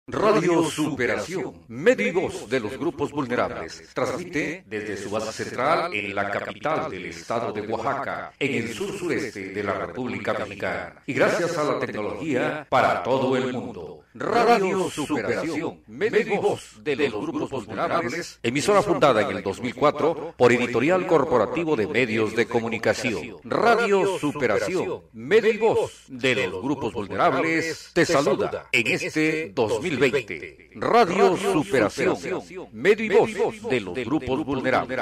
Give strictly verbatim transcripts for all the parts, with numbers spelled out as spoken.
Radio Superación, medio y voz de los grupos vulnerables, transmite desde su base central en la capital del estado de Oaxaca, en el sur-sureste de la República Mexicana, y gracias a la tecnología para todo el mundo. Radio Superación, medio y voz de los grupos vulnerables, emisora fundada en el dos mil cuatro por Editorial Corporativo de Medios de Comunicación. Radio Superación, medio y voz de los grupos vulnerables, te saluda en este dos mil veinte. Radio Superación, medio y voz de los grupos vulnerables.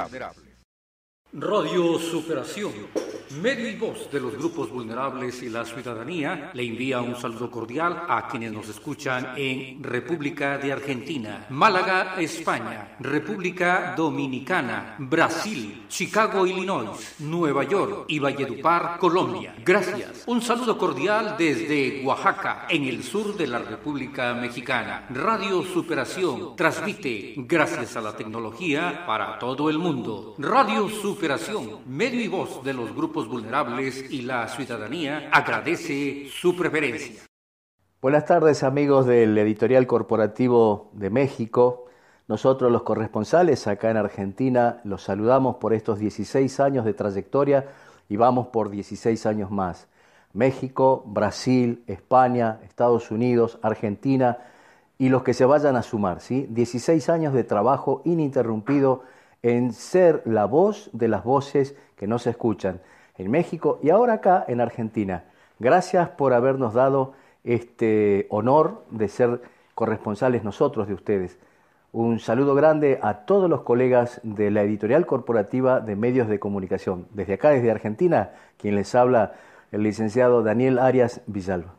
Radio Superación, medio y voz de los grupos vulnerables y la ciudadanía, le envía un saludo cordial a quienes nos escuchan en República de Argentina, Málaga, España, República Dominicana, Brasil, Chicago, Illinois, Nueva York y Valledupar, Colombia. Gracias. Un saludo cordial desde Oaxaca, en el sur de la República Mexicana. Radio Superación transmite, gracias a la tecnología, para todo el mundo. Radio Superación, medio y voz de los grupos vulnerables y la ciudadanía, agradece su preferencia. Buenas tardes, amigos del Editorial Corporativo de México. Nosotros, los corresponsales acá en Argentina, los saludamos por estos dieciséis años de trayectoria y vamos por dieciséis años más. México, Brasil, España, Estados Unidos, Argentina y los que se vayan a sumar, ¿sí? dieciséis años de trabajo ininterrumpido en ser la voz de las voces que no se escuchan en México y ahora acá en Argentina. Gracias por habernos dado este honor de ser corresponsales nosotros de ustedes. Un saludo grande a todos los colegas de la Editorial Corporativa de Medios de Comunicación. Desde acá, desde Argentina, quien les habla, el licenciado Daniel Arias Villalba.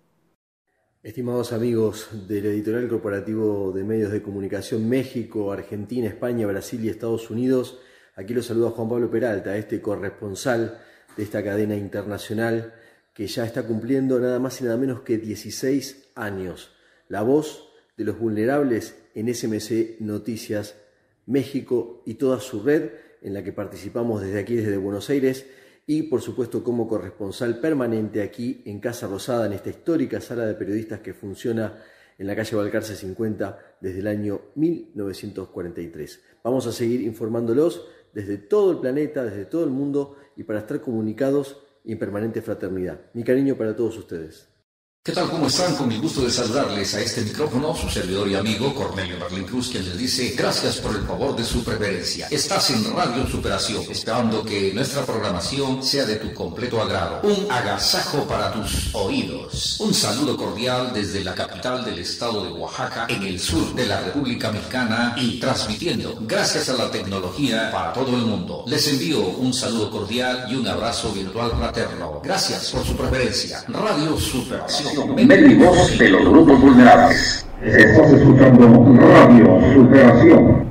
Estimados amigos del Editorial Corporativo de Medios de Comunicación México, Argentina, España, Brasil y Estados Unidos, aquí los saluda Juan Pablo Peralta, este corresponsal de esta cadena internacional que ya está cumpliendo nada más y nada menos que dieciséis años. La voz de los vulnerables en S M C Noticias México y toda su red en la que participamos desde aquí, desde Buenos Aires, y por supuesto como corresponsal permanente aquí en Casa Rosada, en esta histórica sala de periodistas que funciona en la calle Balcarce cincuenta desde el año mil novecientos cuarenta y tres. Vamos a seguir informándolos desde todo el planeta, desde todo el mundo y para estar comunicados y en permanente fraternidad. Mi cariño para todos ustedes. ¿Qué tal? ¿Cómo están? Con el gusto de saludarles a este micrófono, su servidor y amigo Cornelio Merlín Cruz, quien les dice gracias por el favor de su preferencia. Estás en Radio Superación, esperando que nuestra programación sea de tu completo agrado. Un agasajo para tus oídos. Un saludo cordial desde la capital del estado de Oaxaca, en el sur de la República Mexicana y transmitiendo, gracias a la tecnología, para todo el mundo. Les envío un saludo cordial y un abrazo virtual fraterno. Gracias por su preferencia. Radio Superación, medio y voz de los grupos vulnerables. Estás escuchando Radio Superación.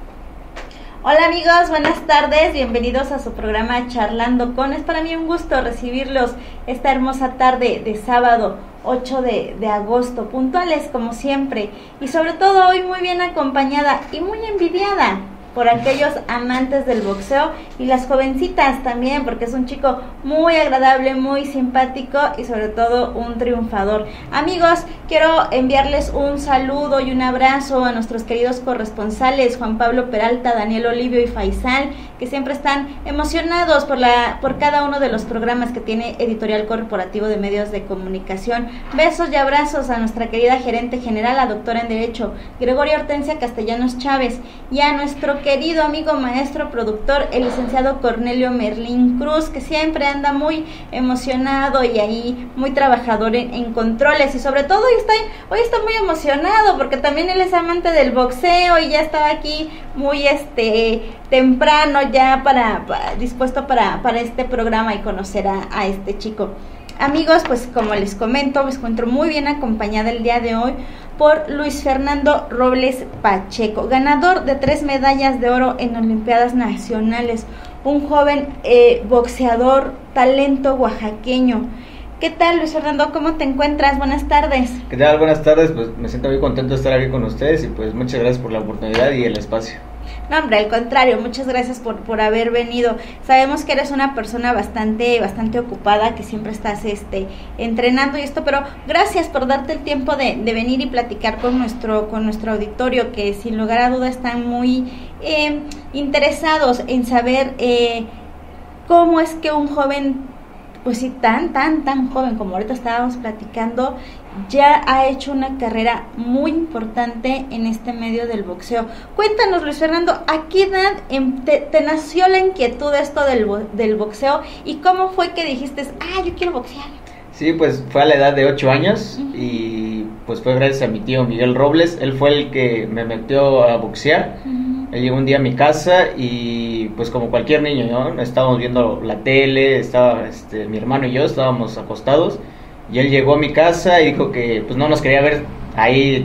Hola amigos, buenas tardes, bienvenidos a su programa Charlando con. Es para mí un gusto recibirlos esta hermosa tarde de sábado ocho de agosto, puntuales como siempre, y sobre todo hoy muy bien acompañada y muy envidiada por aquellos amantes del boxeo y las jovencitas también, porque es un chico muy agradable, muy simpático y sobre todo un triunfador. Amigos, quiero enviarles un saludo y un abrazo a nuestros queridos corresponsales Juan Pablo Peralta, Daniel Olivio y Faisal, que siempre están emocionados por la por cada uno de los programas que tiene Editorial Corporativo de Medios de Comunicación. Besos y abrazos a nuestra querida gerente general, la doctora en Derecho, Gregoria Hortensia Castellanos Chávez, y a nuestro querido amigo maestro productor, el licenciado Cornelio Merlín Cruz, que siempre anda muy emocionado y ahí muy trabajador en, en controles, y sobre todo hoy está, hoy está muy emocionado porque también él es amante del boxeo y ya estaba aquí muy este temprano ya para, para dispuesto para, para este programa y conocer a, a este chico. Amigos, pues como les comento, me encuentro muy bien acompañada el día de hoy por Luis Fernando Robles Pacheco, ganador de tres medallas de oro en Olimpiadas Nacionales, un joven eh, boxeador, talento oaxaqueño. ¿Qué tal, Luis Fernando? ¿Cómo te encuentras? Buenas tardes. ¿Qué tal? Buenas tardes, pues me siento muy contento de estar aquí con ustedes y pues muchas gracias por la oportunidad y el espacio. No, hombre, al contrario, muchas gracias por, por haber venido. Sabemos que eres una persona bastante bastante ocupada, que siempre estás este entrenando y esto, pero gracias por darte el tiempo de, de venir y platicar con nuestro con nuestro auditorio, que sin lugar a duda están muy eh, interesados en saber eh, cómo es que un joven, pues sí, tan, tan, tan joven como ahorita estábamos platicando, ya ha hecho una carrera muy importante en este medio del boxeo. Cuéntanos, Luis Fernando, ¿a qué edad te, te nació la inquietud de esto del, del boxeo y cómo fue que dijiste, ah, yo quiero boxear? Sí, pues fue a la edad de ocho años uh-huh. y pues fue gracias a mi tío Miguel Robles. Él fue el que me metió a boxear. Uh-huh. Él llegó un día a mi casa y pues como cualquier niño, ¿no? Estábamos viendo la tele, estaba este, mi hermano y yo estábamos acostados. Y él llegó a mi casa y dijo que pues no nos quería ver ahí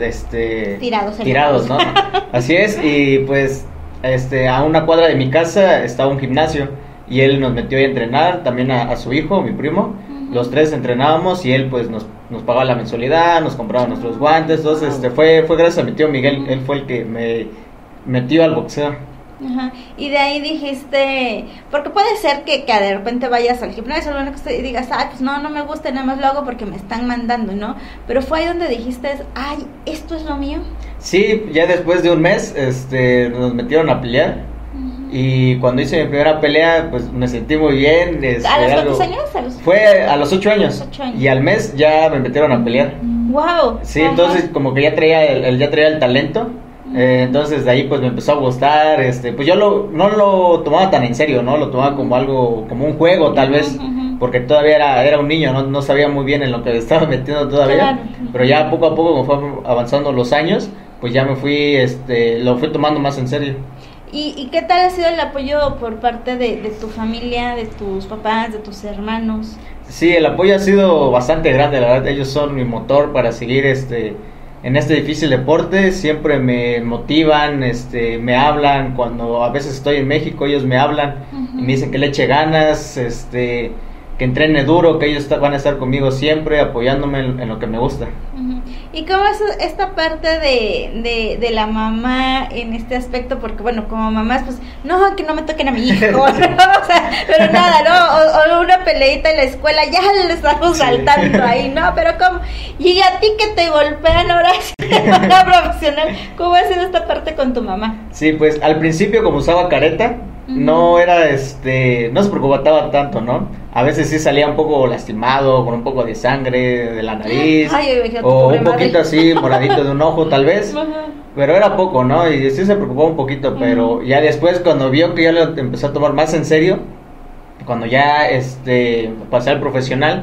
este tirados, tirados, ¿no? Así es, y pues este a una cuadra de mi casa estaba un gimnasio y él nos metió a entrenar, también a, a su hijo, mi primo. Uh-huh. Los tres entrenábamos y él pues nos, nos pagaba la mensualidad, nos compraba uh-huh. nuestros guantes. Entonces este fue fue gracias a mi tío Miguel, uh-huh. él fue el que me metió al boxeo. Ajá. Y de ahí dijiste, porque puede ser que, que de repente vayas al gimnasio y digas, ay, pues no, no me gusta, nada más lo hago porque me están mandando, ¿no? Pero fue ahí donde dijiste, ay, ¿esto es lo mío? Sí, ya después de un mes este, nos metieron a pelear. Uh-huh. Y cuando hice mi primera pelea, pues me sentí muy bien. Este, ¿A los algo... cuántos años? ¿A los... Fue a los ocho años, ocho años. Y al mes ya me metieron a pelear. Wow. Sí, ajá. Entonces como que ya traía el, el, ya traía el talento. Eh, entonces de ahí pues me empezó a gustar, este, pues yo lo, no lo tomaba tan en serio, ¿no? Lo tomaba como algo, como un juego tal vez, uh-huh. porque todavía era, era un niño, no, no sabía muy bien en lo que me estaba metiendo todavía, claro. Pero ya poco a poco como fue avanzando los años, pues ya me fui, este, lo fui tomando más en serio. ¿Y, y qué tal ha sido el apoyo por parte de, de tu familia, de tus papás, de tus hermanos? Sí, el apoyo ha sido bastante grande, la verdad, ellos son mi motor para seguir, este... en este difícil deporte. Siempre me motivan, este, me hablan cuando a veces estoy en México, ellos me hablan uh-huh. y me dicen que le eche ganas, este, que entrene duro, que ellos van a estar conmigo siempre, apoyándome en, en lo que me gusta. Uh-huh. ¿Y cómo es esta parte de, de, de la mamá en este aspecto? Porque bueno, como mamás, pues, no, que no me toquen a mi hijo, ¿no? O sea, pero nada, ¿no? O, o una peleita en la escuela, ya le estamos sí. saltando ahí, ¿no? Pero ¿cómo? Y a ti que te golpean ahora de manera profesional, ¿cómo ha sido esta parte con tu mamá? Sí, pues, al principio como usaba careta, uh-huh. no era, este, no se preocupaba tanto, ¿no? A veces sí salía un poco lastimado, con un poco de sangre de la nariz, Ay, o un poquito así, moradito de un ojo tal vez, uh-huh. pero era poco, ¿no? Y sí se preocupaba un poquito, uh-huh. pero ya después cuando vio que yo lo empecé a tomar más en serio, cuando ya este pasé al profesional,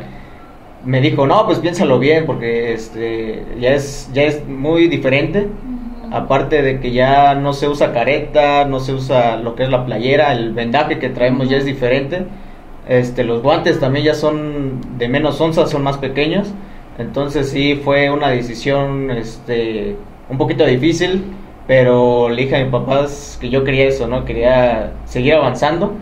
me dijo, no, pues piénsalo bien, porque este ya es, ya es muy diferente, uh-huh. aparte de que ya no se usa careta, no se usa lo que es la playera, el vendaje que traemos uh-huh. ya es diferente. Este, los guantes también ya son de menos onzas, son más pequeños. Entonces sí fue una decisión este, un poquito difícil, pero le dije a mis papás que yo quería eso, ¿no? Quería seguir avanzando.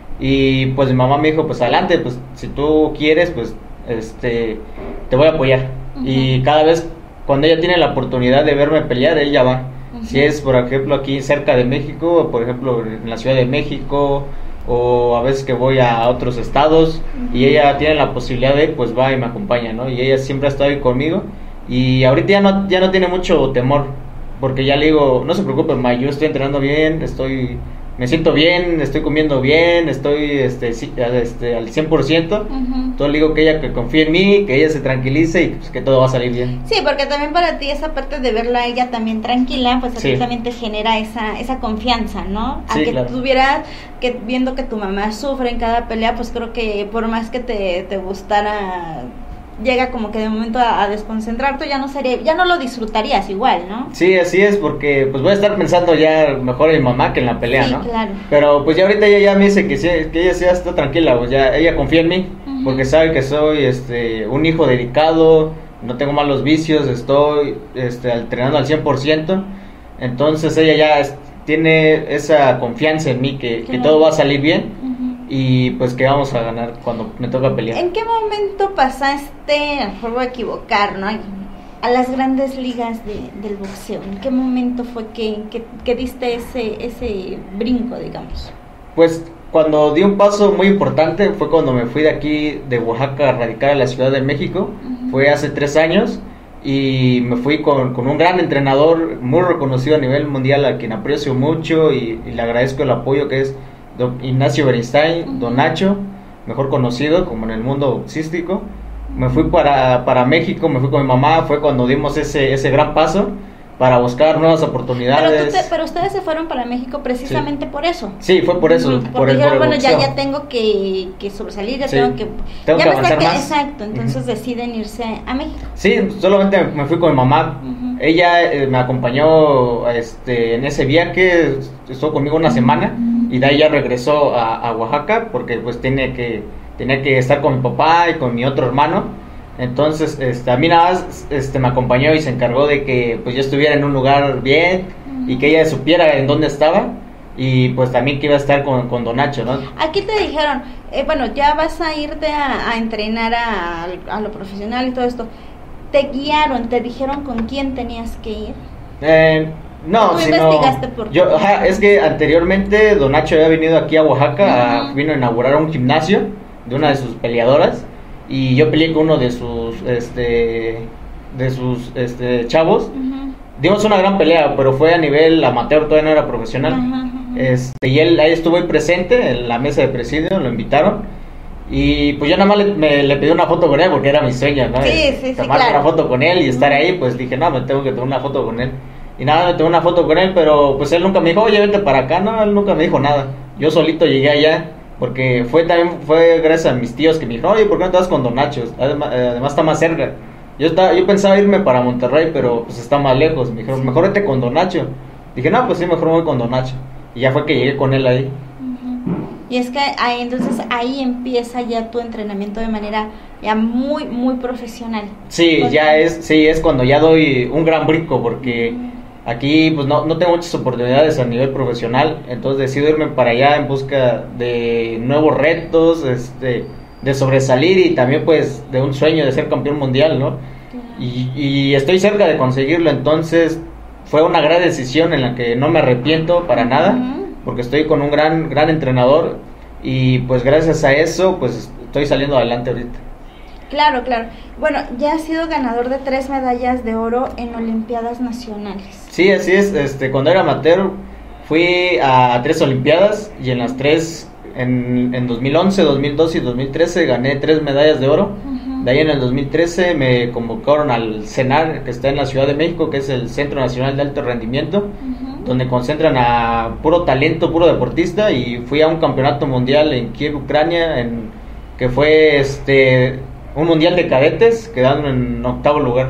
Y pues mi mamá me dijo, pues adelante, pues si tú quieres, pues este, te voy a apoyar. Uh-huh. Y cada vez cuando ella tiene la oportunidad de verme pelear, ella va. Uh-huh. Si es, por ejemplo, aquí cerca de México, por ejemplo, en la Ciudad de México, o a veces que voy a otros estados uh-huh. y ella tiene la posibilidad de ir, pues va y me acompaña, ¿no? Y ella siempre ha estado ahí conmigo y ahorita ya no, ya no tiene mucho temor, porque ya le digo, no se preocupe, ma, yo estoy entrenando bien, estoy, me siento bien, estoy comiendo bien, estoy este, este, al cien por ciento, uh-huh. entonces le digo que ella que confíe en mí, que ella se tranquilice y pues, que todo va a salir bien. Sí, porque también para ti esa parte de verla a ella también tranquila, pues a sí. ti también te genera esa esa confianza, ¿no? A sí, que claro. tuvieras, que viendo que tu mamá sufre en cada pelea, pues creo que por más que te, te gustara, llega como que de momento a, a desconcentrarte, ya no sería, ya no lo disfrutarías igual, ¿no? Sí, así es, porque pues voy a estar pensando ya mejor en mi mamá que en la pelea, sí, ¿no? Claro. Pero pues ya ahorita ella ya me dice que, sí, que ella sí está tranquila, pues ya ella confía en mí, uh-huh. porque sabe que soy este un hijo dedicado, no tengo malos vicios, estoy este entrenando al cien por ciento, entonces ella ya es, tiene esa confianza en mí que, que todo va a salir bien. Uh-huh. Y pues que vamos a ganar cuando me toca pelear. ¿En qué momento pasaste, a lo mejor voy a equivocar, ¿no? a las grandes ligas de, del boxeo? ¿En qué momento fue que, que, que diste ese, ese brinco, digamos? Pues cuando di un paso muy importante fue cuando me fui de aquí, de Oaxaca, a radicar a la Ciudad de México. Uh-huh. Fue hace tres años y me fui con, con un gran entrenador muy reconocido a nivel mundial, a quien aprecio mucho y, y le agradezco el apoyo, que es don Ignacio Beristain, uh-huh. Don Nacho, mejor conocido como en el mundo boxístico. Me fui para, para México, me fui con mi mamá, fue cuando dimos ese, ese gran paso para buscar nuevas oportunidades. Pero, te, pero ustedes se fueron para México precisamente sí. por eso. Sí, fue por eso. Porque por el, dijeron, por el bueno, ya, ya tengo que, que sobresalir, ya sí. tengo que... Tengo ya que avanzar que, más. Exacto, entonces uh-huh. deciden irse a México. Sí, solamente me fui con mi mamá. Uh-huh. Ella eh, me acompañó este, en ese viaje, estuvo conmigo una semana uh-huh. y de ahí ya regresó a, a Oaxaca porque pues tenía que, tenía que estar con mi papá y con mi otro hermano. Entonces, este, a mí nada más este, me acompañó y se encargó de que pues yo estuviera en un lugar bien uh-huh. y que ella supiera en dónde estaba y pues también que iba a estar con, con Don Nacho, ¿no? Aquí te dijeron, eh, bueno, ya vas a irte a, a entrenar a, a lo profesional y todo esto. ¿Te guiaron, te dijeron con quién tenías que ir? Eh, no, ¿Tú sino, investigaste por yo, ajá, es que anteriormente Don Nacho había venido aquí a Oaxaca, uh-huh. a, vino a inaugurar un gimnasio de una de sus peleadoras. Y yo peleé con uno de sus este de sus este chavos. Uh-huh. Dimos una gran pelea, pero fue a nivel amateur, todavía no era profesional. Uh-huh, uh-huh. Este, y él ahí estuvo ahí presente en la mesa de presidio, lo invitaron. Y pues yo nada más le, me, le pedí una foto con él porque era mi sueño, ¿no? Sí, sí, sí, tomar claro. una foto con él y estar ahí, pues dije, no, me tengo que tomar una foto con él. Y nada, me tomé una foto con él, pero pues él nunca me dijo, oye, vente para acá. No, él nunca me dijo nada. Yo solito llegué allá. Porque fue también fue gracias a mis tíos que me dijeron, oye, ¿por qué no te vas con Don Nacho? Además, además está más cerca. Yo estaba, yo pensaba irme para Monterrey, pero pues está más lejos. Me dijeron, mejor vete con Don Nacho. Dije, no, pues sí, mejor me voy con Don Nacho. Y ya fue que llegué con él ahí. Uh-huh. Y es que ahí, entonces ahí empieza ya tu entrenamiento de manera ya muy, muy profesional. Sí, porque... ya es, sí, es cuando ya doy un gran brinco, porque... Uh-huh. Aquí pues no, no tengo muchas oportunidades a nivel profesional, entonces decido irme para allá en busca de nuevos retos, este, de sobresalir y también pues de un sueño de ser campeón mundial, ¿no? Y, y estoy cerca de conseguirlo, entonces fue una gran decisión en la que no me arrepiento para nada, uh-huh. porque estoy con un gran, gran entrenador y pues gracias a eso pues estoy saliendo adelante ahorita. Claro, claro. Bueno, ya has sido ganador de tres medallas de oro en Olimpiadas Nacionales. Sí, así es. Este, cuando era amateur fui a tres Olimpiadas y en las tres, en, en dos mil once, dos mil doce y dos mil trece gané tres medallas de oro. Uh-huh. De ahí en el dos mil trece me convocaron al CENAR, que está en la Ciudad de México, que es el Centro Nacional de Alto Rendimiento, uh-huh. donde concentran a puro talento, puro deportista, y fui a un campeonato mundial en Kiev, Ucrania, en, que fue este... un mundial de cadetes, quedando en octavo lugar.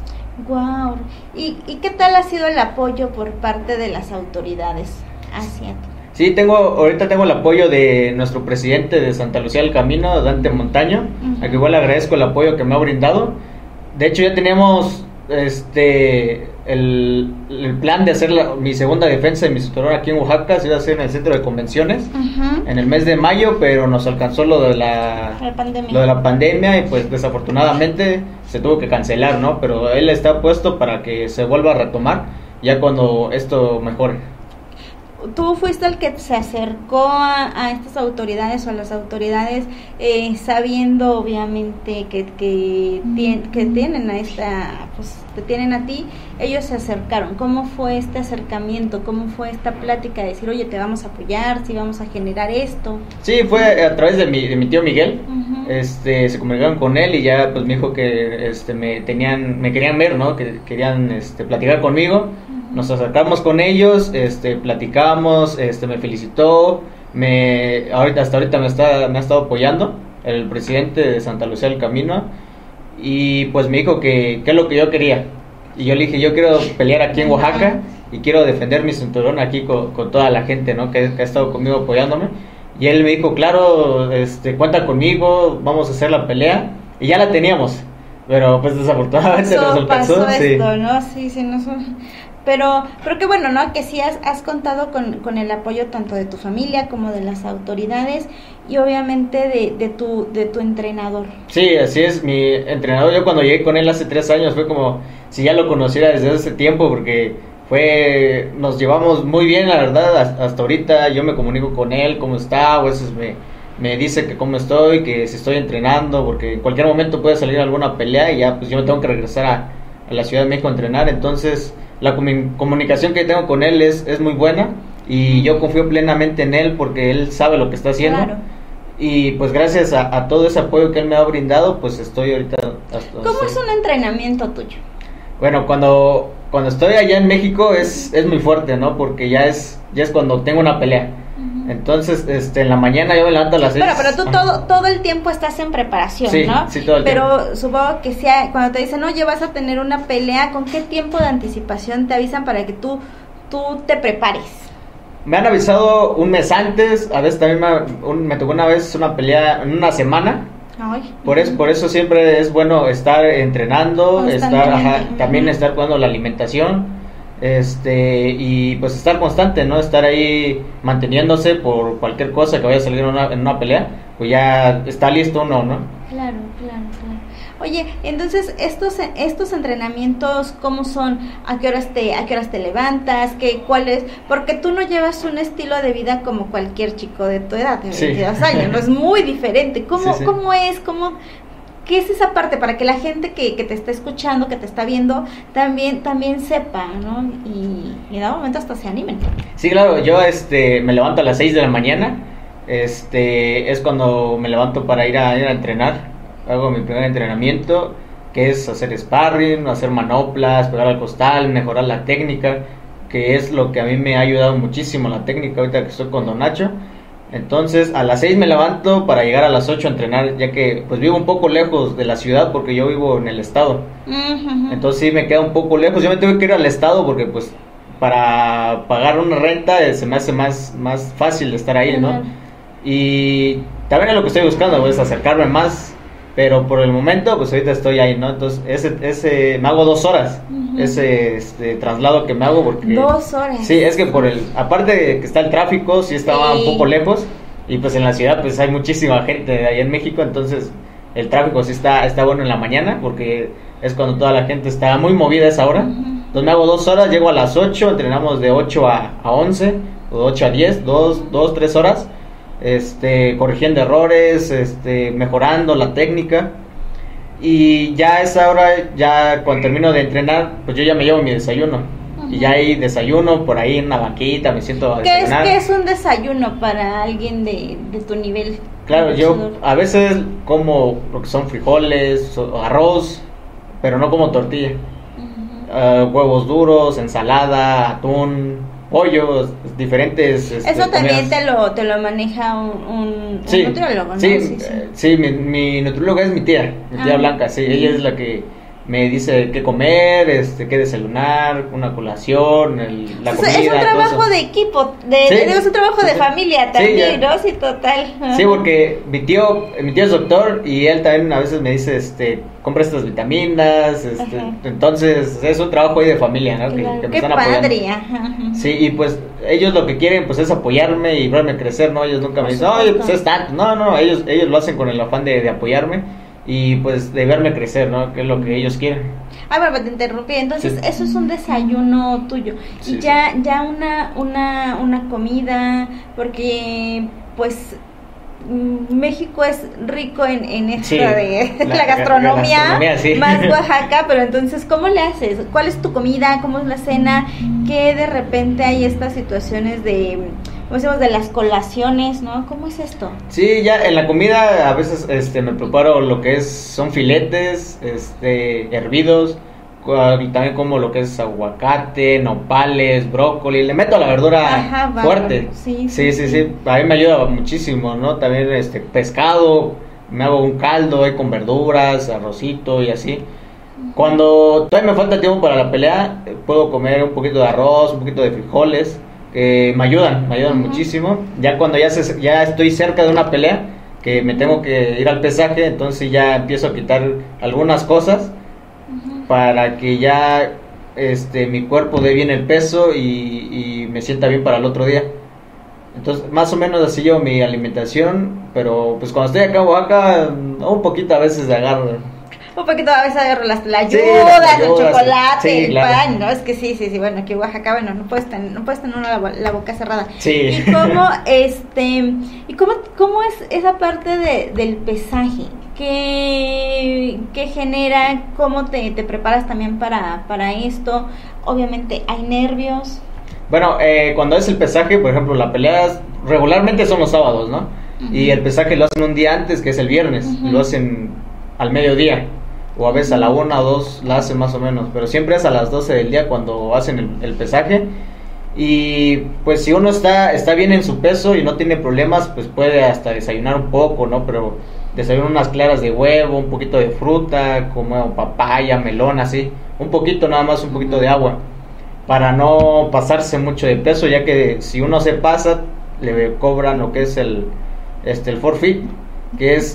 Wow. ¿Y, ¿Y qué tal ha sido el apoyo por parte de las autoridades hacia ti? Sí, tengo, ahorita tengo el apoyo de nuestro presidente de Santa Lucía del Camino, Dante Montaño, uh-huh. a que igual le agradezco el apoyo que me ha brindado. De hecho, ya teníamos este el, el plan de hacer la, mi segunda defensa de mi cinturón aquí en Oaxaca. Se iba a hacer en el centro de convenciones uh-huh. en el mes de mayo, pero nos alcanzó lo de la, la pandemia. lo de la pandemia y pues desafortunadamente se tuvo que cancelar, ¿no? Pero él está puesto para que se vuelva a retomar ya cuando esto mejore. Tú fuiste el que se acercó a, a estas autoridades o a las autoridades eh, sabiendo obviamente que que, tien, que tienen a esta pues te tienen a ti. Ellos se acercaron. ¿Cómo fue este acercamiento? ¿Cómo fue esta plática de decir, oye, te vamos a apoyar, si vamos a generar esto? Sí, fue a través de mi, de mi tío Miguel. Uh-huh. Este, se comunicaron con él y ya pues me dijo que este me tenían me querían ver, ¿no? Que querían este platicar conmigo. Nos acercamos con ellos, este, platicamos, este, me felicitó, me, ahorita hasta ahorita me está, me ha estado apoyando el presidente de Santa Lucía del Camino y pues me dijo que qué es lo que yo quería y yo le dije yo quiero pelear aquí en Oaxaca y quiero defender mi cinturón aquí con, con toda la gente, ¿no? que, que ha estado conmigo apoyándome y él me dijo claro, este, cuenta conmigo, vamos a hacer la pelea y ya la teníamos, pero pues desafortunadamente pasó, nos alcanzó. Pasó sí. esto, ¿no? Sí, sí, no son... Pero, pero qué bueno, ¿no? Que sí has, has contado con, con el apoyo tanto de tu familia como de las autoridades y obviamente de, de tu de tu entrenador. Sí, así es, mi entrenador, yo cuando llegué con él hace tres años fue como, si ya lo conociera desde hace tiempo, porque fue, nos llevamos muy bien, la verdad, hasta, hasta ahorita. Yo me comunico con él, cómo está, a veces me, me dice que cómo estoy, que si estoy entrenando, porque en cualquier momento puede salir alguna pelea y ya pues yo me tengo que regresar a, a la Ciudad de México a entrenar. Entonces la comun- comunicación que tengo con él es, es muy buena, y yo confío plenamente en él porque él sabe lo que está haciendo. Claro. Y pues gracias a, a todo ese apoyo que él me ha brindado, pues estoy ahorita hasta ¿Cómo estoy. Es un entrenamiento tuyo? Bueno, cuando cuando estoy allá en México es es muy fuerte, ¿no? Porque ya es ya es cuando tengo una pelea. Uh-huh. Entonces, este en la mañana yo me levanto a las seis. Pero pero tú todo todo el tiempo estás en preparación, sí, ¿no? Sí, todo el pero tiempo. Supongo que sea cuando te dicen, "Oye, vas a tener una pelea", ¿con qué tiempo de anticipación te avisan para que tú tú te prepares? Me han avisado un mes antes, a veces también me, un, me tocó una vez una pelea en una semana. Ay. Por eso, por eso siempre es bueno estar entrenando, estar, ajá, también estar cuidando la alimentación, este, y pues estar constante, ¿no? Estar ahí manteniéndose por cualquier cosa que vaya a salir en una, en una pelea, pues ya está listo uno, ¿no? Claro, claro, claro. Oye, entonces estos estos entrenamientos, ¿cómo son? ¿A qué horas te a qué horas te levantas? ¿Qué cuál es? Porque tú no llevas un estilo de vida como cualquier chico de tu edad, de veintidós sí. años, no es muy diferente. ¿Cómo sí, sí. cómo es? ¿Cómo qué es esa parte para que la gente que, que te está escuchando, que te está viendo, también también sepa, ¿no? Y, y en algún momento hasta se animen. Sí, claro, yo este me levanto a las seis de la mañana. Este es cuando me levanto para ir a ir a entrenar. Hago mi primer entrenamiento, que es hacer sparring, hacer manoplas, pegar al costal, mejorar la técnica, que es lo que a mí me ha ayudado muchísimo, la técnica, ahorita que estoy con Don Nacho. Entonces a las seis me levanto para llegar a las ocho a entrenar, ya que pues vivo un poco lejos de la ciudad, porque yo vivo en el estado. Uh-huh. Entonces sí me queda un poco lejos, yo me tengo que ir al estado porque pues para pagar una renta eh, se me hace más, más fácil estar ahí, ¿no? Uh-huh. Y también es lo que estoy buscando, es acercarme más. Pero por el momento, pues ahorita estoy ahí, ¿no? Entonces, ese, ese, me hago dos horas, uh-huh. ese este, traslado que me hago porque... Dos horas. Sí, es que por el, aparte de que está el tráfico, sí estaba sí. un poco lejos, y pues en la ciudad pues hay muchísima gente de allá en México, entonces el tráfico sí está, está bueno en la mañana, porque es cuando toda la gente está muy movida a esa hora. Uh-huh. Entonces me hago dos horas, llego a las ocho, entrenamos de ocho a once, o de ocho a diez, dos, dos, tres horas. Este, corrigiendo errores, este, mejorando la técnica, y ya a esa hora, ya cuando termino de entrenar, pues yo ya me llevo mi desayuno, uh-huh. y ya hay desayuno por ahí en una banquita, me siento a ¿Qué desayunar. es, ¿Qué es un desayuno para alguien de, de tu nivel? Claro, yo a veces como lo que son frijoles, arroz, pero no como tortilla, uh-huh. uh, huevos duros, ensalada, atún, pollos, diferentes este, eso también te lo te lo maneja un, un, sí, un nutriólogo, ¿no? Sí, sí, sí. sí mi, mi nutrióloga es mi tía, mi tía ah. Blanca, sí, ella es la que me dice qué comer, este, qué desayunar, una colación, el, la o sea, comida. Es un trabajo de equipo, de, ¿Sí? de, es un trabajo sí, de familia también, sí, ¿no? Sí, total. Sí, porque mi tío, mi tío es doctor y él también a veces me dice, este, compra estas vitaminas, este, ajá. entonces es un trabajo ahí de familia, ¿no? Claro, que, que me qué están padre, apoyando. Ajá. Sí, y pues ellos lo que quieren pues es apoyarme y verme crecer, ¿no? Ellos nunca me dicen, oye, pues es tanto, no, no, ellos, ellos lo hacen con el afán de, de apoyarme y pues de verme crecer, ¿no? Que es lo que ellos quieren. Ah, bueno, te interrumpí. Entonces, sí. Eso es un desayuno tuyo. Sí, y ya, sí. ya una, una, una comida, porque, pues, México es rico en, en esto sí, de la, la gastronomía, la gastronomía sí. más Oaxaca, pero entonces, ¿cómo le haces? ¿Cuál es tu comida? ¿Cómo es la cena? ¿Qué de repente hay estas situaciones de, ¿cómo decimos? De las colaciones, ¿no? ¿Cómo es esto? Sí, ya en la comida a veces este me preparo lo que es, son filetes, este, hervidos, también como lo que es aguacate, nopales, brócoli, le meto la verdura Ajá, fuerte. Sí sí, sí, sí, sí, a mí me ayuda muchísimo, ¿no? También este pescado, me hago un caldo ahí con verduras, arrocito y así. Cuando todavía me falta tiempo para la pelea, puedo comer un poquito de arroz, un poquito de frijoles, que me ayudan, me ayudan uh-huh. muchísimo. Ya cuando ya, se, ya estoy cerca de una pelea, que me tengo que ir al pesaje, entonces ya empiezo a quitar algunas cosas uh-huh. para que ya este mi cuerpo dé bien el peso y, y me sienta bien para el otro día. Entonces, más o menos así llevo mi alimentación, pero pues cuando estoy acá en Oaxaca, un poquito a veces de agarro. Un un poquito a veces la, la ayuda, sí, el chocolate, sí, el claro. pan, no, es que sí, sí, sí, bueno, aquí en Oaxaca, bueno, no puedes tener, no puedes tener una, la, la boca cerrada. Sí. Y cómo, este, y cómo, cómo es esa parte de, del pesaje, qué, qué genera, cómo te, te preparas también para, para esto, obviamente hay nervios. Bueno, eh, cuando es el pesaje, por ejemplo, la pelea regularmente son los sábados, ¿no? Uh-huh. Y el pesaje lo hacen un día antes, que es el viernes, uh-huh. Lo hacen al mediodía, o a veces a la una o dos la hacen más o menos, pero siempre es a las doce del día cuando hacen el, el pesaje. Y pues si uno está, está bien en su peso y no tiene problemas, pues puede hasta desayunar un poco, ¿no? Pero desayunar unas claras de huevo, un poquito de fruta, como papaya, melón, así, un poquito nada más, un poquito de agua, para no pasarse mucho de peso, ya que si uno se pasa, le cobran lo que es el, este, el forfeit, que es,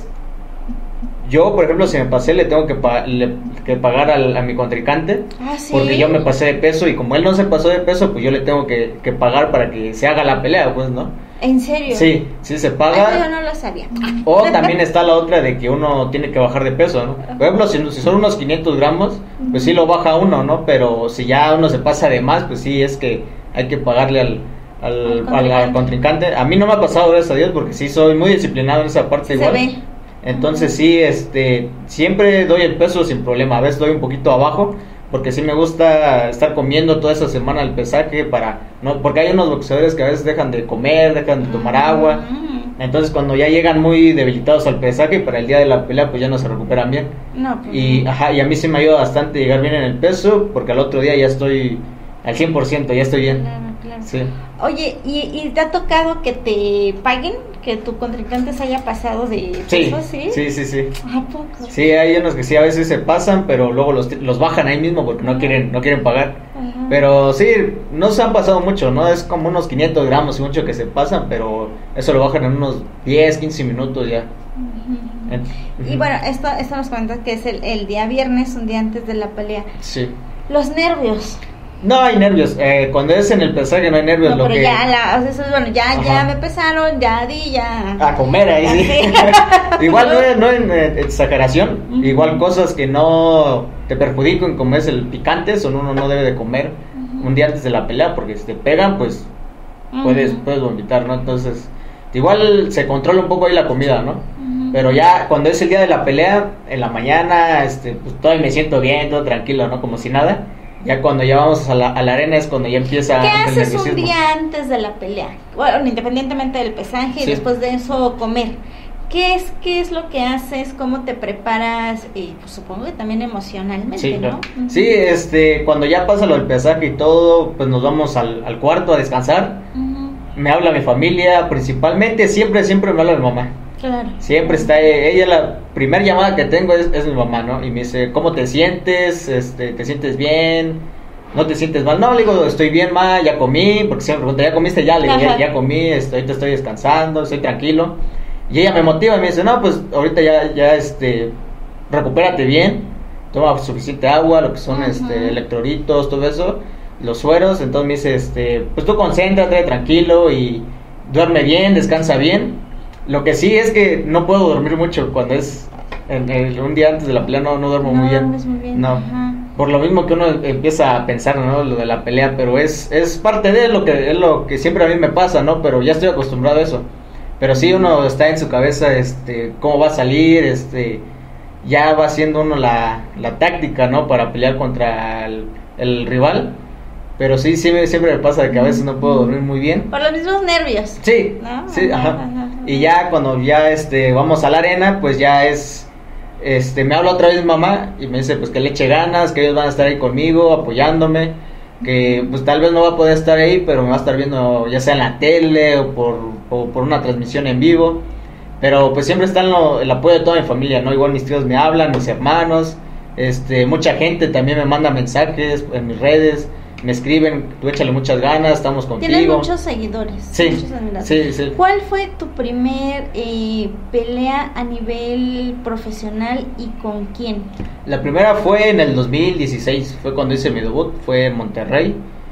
yo por ejemplo si me pasé le tengo que, pa- le, que pagar al, a mi contrincante, ¿Ah, sí? Porque yo me pasé de peso y como él no se pasó de peso, pues yo le tengo que, que pagar para que se haga la pelea, pues, ¿no? ¿En serio? Sí, sí se paga. Ay, yo no lo sabía. O también está la otra de que uno tiene que bajar de peso, ¿no? Por ejemplo, si, si son unos quinientos gramos, pues sí lo baja uno, ¿no? Pero si ya uno se pasa de más, pues sí es que hay que pagarle al, al, al, al contrincante. A mí no me ha pasado, gracias a Dios, porque sí soy muy disciplinado en esa parte, se igual. Ve. Entonces sí, este, siempre doy el peso sin problema. A veces doy un poquito abajo, porque sí me gusta estar comiendo toda esa semana el pesaje para, no, porque hay unos boxeadores que a veces dejan de comer, dejan de tomar agua. Entonces cuando ya llegan muy debilitados al pesaje, para el día de la pelea pues ya no se recuperan bien. No, pues y no. Ajá, y a mí sí me ayuda bastante llegar bien en el peso, porque al otro día ya estoy al cien por ciento, ya estoy bien. Claro, claro. Sí. Oye, ¿y, ¿y te ha tocado que te paguen? ¿Que tu contrincante se haya pasado de peso? Sí, ¿Sí? sí, sí, sí. ¿A poco? Sí, hay unos que sí a veces se pasan, pero luego los, los bajan ahí mismo porque no quieren no quieren pagar. Ajá. Pero sí, no se han pasado mucho, ¿no? Es como unos quinientos gramos y mucho que se pasan, pero eso lo bajan en unos diez, quince minutos ya. Uh-huh. En, Y uh-huh. bueno, esto, esto nos cuentas que es el, el día viernes, un día antes de la pelea. Sí. Los nervios. No hay nervios, eh, cuando es en el pesaje no hay nervios. No, lo pero que... ya, la, o sea, eso es bueno, ya, Ajá. ya me pesaron, ya di, ya. A comer ahí, sí. Igual no, es- no en eh, exageración, Uh-huh. igual cosas que no te perjudiquen, como es el picante, eso uno no debe de comer Uh-huh. un día antes de la pelea, porque si te pegan, pues Uh-huh. puedes, puedes vomitar, ¿no? Entonces, igual se controla un poco ahí la comida, ¿no? Uh-huh. Pero ya cuando es el día de la pelea, en la mañana, este, pues todavía me siento bien, todo tranquilo, ¿no? Como si nada. Ya cuando ya vamos a la, a la arena es cuando ya empieza ¿Qué el haces un nerviosismo. día antes de la pelea? Bueno, independientemente del pesaje y Sí. después de eso comer. ¿Qué es, qué es lo que haces? ¿Cómo te preparas? Y pues supongo que también emocionalmente, Sí, claro. ¿no? Ujú. Sí, este, cuando ya pasa lo del pesaje y todo, pues nos vamos al, al cuarto a descansar. Ujú. Me habla mi familia, principalmente, siempre, siempre me habla mi mamá. Claro. Siempre está ella, la primera llamada que tengo es, es mi mamá, ¿no? Y me dice, ¿cómo te sientes? Este, ¿te sientes bien? ¿No te sientes mal? No, le digo, estoy bien, ma, ya comí, porque siempre me pregunta, ¿ya comiste? Ya, le digo, ya, Ajá. ya comí, estoy, ahorita estoy descansando, estoy tranquilo. Y ella me motiva y me dice, no, pues ahorita ya, ya, este, recupérate bien, toma suficiente agua, lo que son, Ajá. este, electrolitos, todo eso, los sueros. Entonces me dice, este, pues tú concéntrate, tranquilo y duerme bien, descansa bien. Lo que sí es que no puedo dormir mucho cuando es en el- un día antes de la pelea, no, no duermo No muy bien. duermes muy bien, No. ajá. Por lo mismo que uno empieza a pensar, ¿no? Lo de la pelea, pero es, es parte de lo que es lo que siempre a mí me pasa, ¿no? Pero ya estoy acostumbrado a eso. Pero sí uno está en su cabeza, este, cómo va a salir, este, ya va haciendo uno la, la táctica, ¿no? Para pelear contra el, el rival. Pero sí, sí, me- siempre me pasa de que a veces no puedo dormir muy bien. Por los mismos nervios. Sí, ¿No? sí, Ajá, ajá. ajá, ajá. Y ya cuando ya este vamos a la arena, pues ya es este me habla otra vez mi mamá y me dice pues que le eche ganas, que ellos van a estar ahí conmigo, apoyándome, que pues tal vez no va a poder estar ahí, pero me va a estar viendo ya sea en la tele o por, o por una transmisión en vivo. Pero pues siempre está en lo- el apoyo de toda mi familia, ¿no? Igual mis tíos me hablan, mis hermanos, este mucha gente también me manda mensajes en mis redes, me escriben, tú échale muchas ganas, estamos contigo. Tienes muchos seguidores. Sí, muchos admiradores. sí, sí. ¿Cuál fue tu primer eh, pelea a nivel profesional y con quién? La primera fue en el dos mil dieciséis, fue cuando hice mi debut, fue en Monterrey,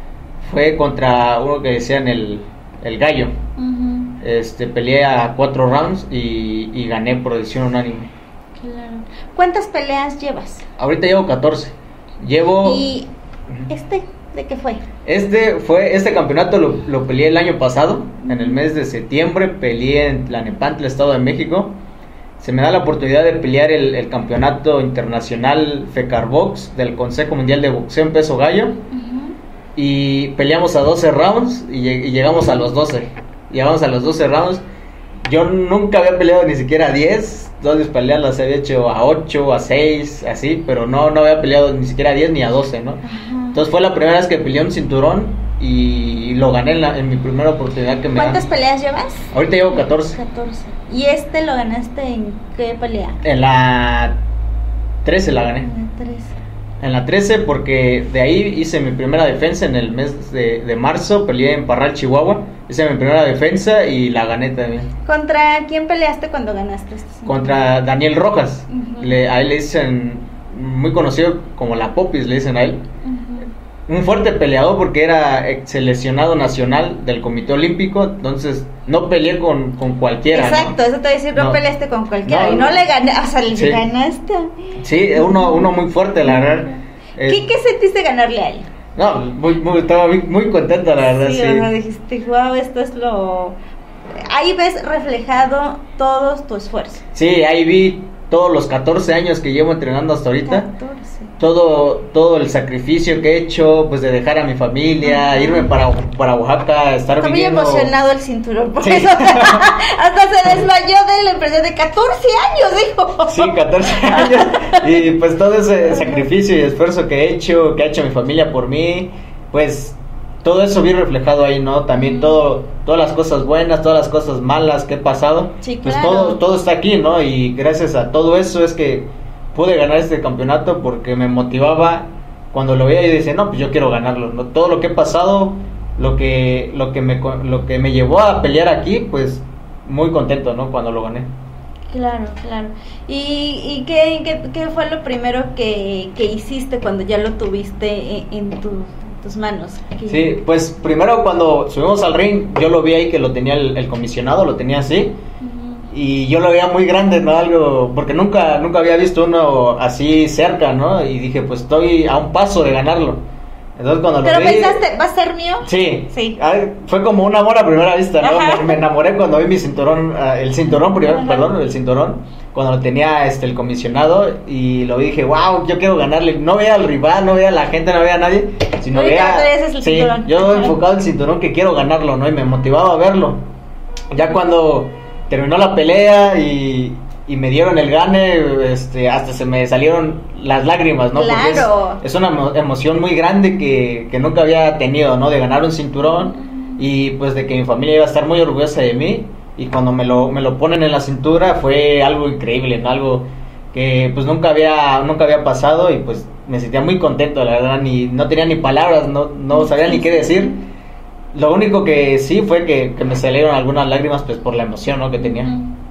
fue contra uno que decían el, el Gallo. Ujú, Este, peleé a cuatro rounds y, y gané por decisión unánime. claro. ¿Cuántas peleas llevas? Ahorita llevo catorce. Llevo... ¿Y este de qué fue? Este fue, este campeonato lo, lo peleé el año pasado, en el mes de septiembre, peleé en Tlalnepantla, Estado de México. Se me da la oportunidad de pelear el, el campeonato internacional FECARBOX del Consejo Mundial de Boxeo en peso gallo. Uh-huh. Y peleamos a doce rounds y, y llegamos a los doce. Llegamos a los doce rounds. Yo nunca había peleado ni siquiera a diez. Todas mis peleas las había hecho a ocho, a seis, así, pero no, no había peleado ni siquiera a diez ni a doce, ¿no? Uh-huh. Entonces fue la primera vez que peleé un cinturón y lo gané en, la, en mi primera oportunidad que me ¿Cuántas gané. Peleas llevas? Ahorita llevo catorce. catorce. ¿Y este lo ganaste en qué pelea? En la trece la gané. En la trece. En la trece porque de ahí hice mi primera defensa en el mes de, de marzo, peleé en Parral, Chihuahua. Hice mi primera defensa y la gané también. ¿Contra quién peleaste cuando ganaste este cinturón? Contra Daniel Rojas. Uh-huh. le, a él le dicen, muy conocido como la Popis, le dicen a él. Uh-huh. Un fuerte peleador porque era seleccionado nacional del Comité Olímpico, entonces no peleé con, con cualquiera. Exacto, ¿no? Eso te voy a decir, no, no peleaste con cualquiera. No, y no, no le ganaste, o sea, le sí. ganaste. Sí, uno, uno muy fuerte, la verdad. ¿Qué, eh, ¿Qué sentiste ganarle a él? No, muy, muy, estaba muy, muy contenta, la verdad. Sí, sí. O sea, dijiste, wow, esto es lo... Ahí ves reflejado todo tu esfuerzo. Sí, ahí vi todos los catorce años que llevo entrenando hasta ahorita. catorce. Todo, todo el sacrificio que he hecho, pues de dejar a mi familia, uh-huh. irme para, para Oaxaca, estar Está viviendo... muy emocionado el cinturón, por sí. eso hasta se desmayó de la impresión de catorce años, dijo. Sí, catorce años, y pues todo ese sacrificio y esfuerzo que he hecho, que ha hecho mi familia por mí, pues todo eso vi reflejado ahí, ¿no? También todo, todas las cosas buenas, todas las cosas malas que he pasado, sí, pues claro. todo, todo está aquí, ¿no? Y gracias a todo eso es que pude ganar este campeonato porque me motivaba cuando lo veía y decía, no, pues yo quiero ganarlo, ¿no? Todo lo que he pasado, lo que, lo que me, lo que me llevó a pelear aquí, pues muy contento, ¿no? Cuando lo gané. Claro, claro. ¿Y, y qué, qué, qué fue lo primero que, que hiciste cuando ya lo tuviste en, en tu... tus manos? Aquí. Sí, pues primero cuando subimos al ring, yo lo vi ahí que lo tenía el, el comisionado, lo tenía así, uh-huh. y yo lo veía muy grande, ¿no? Algo, porque nunca, nunca había visto uno así cerca, ¿no? Y dije, pues estoy a un paso de ganarlo. Entonces cuando ¿Pero lo vi... pensaste, va a ser mío? Sí, sí. Fue como un amor a primera vista, ¿no? Me, me enamoré cuando vi mi cinturón, uh, el cinturón primero, uh-huh. perdón, el cinturón, cuando lo tenía este, el comisionado, y lo vi y dije, wow, yo quiero ganarle. No veía al rival, no veía a la gente, no veía a nadie, sino veía... El sí, cinturón. Yo uh-huh. enfocado en el cinturón que quiero ganarlo, ¿no? Y me motivaba a verlo. Ya cuando terminó la pelea y... y me dieron el gane, este, hasta se me salieron las lágrimas, ¿no? Claro. Porque es, es una emo- emoción muy grande que, que nunca había tenido, ¿no? De ganar un cinturón y pues de que mi familia iba a estar muy orgullosa de mí, y cuando me lo, me lo ponen en la cintura fue algo increíble, ¿no? Algo que pues nunca había, nunca había pasado, y pues me sentía muy contento, la verdad, ni, no tenía ni palabras, no, no sabía ni qué decir. Lo único que sí fue que, que me salieron algunas lágrimas, pues por la emoción, ¿no? Que tenía.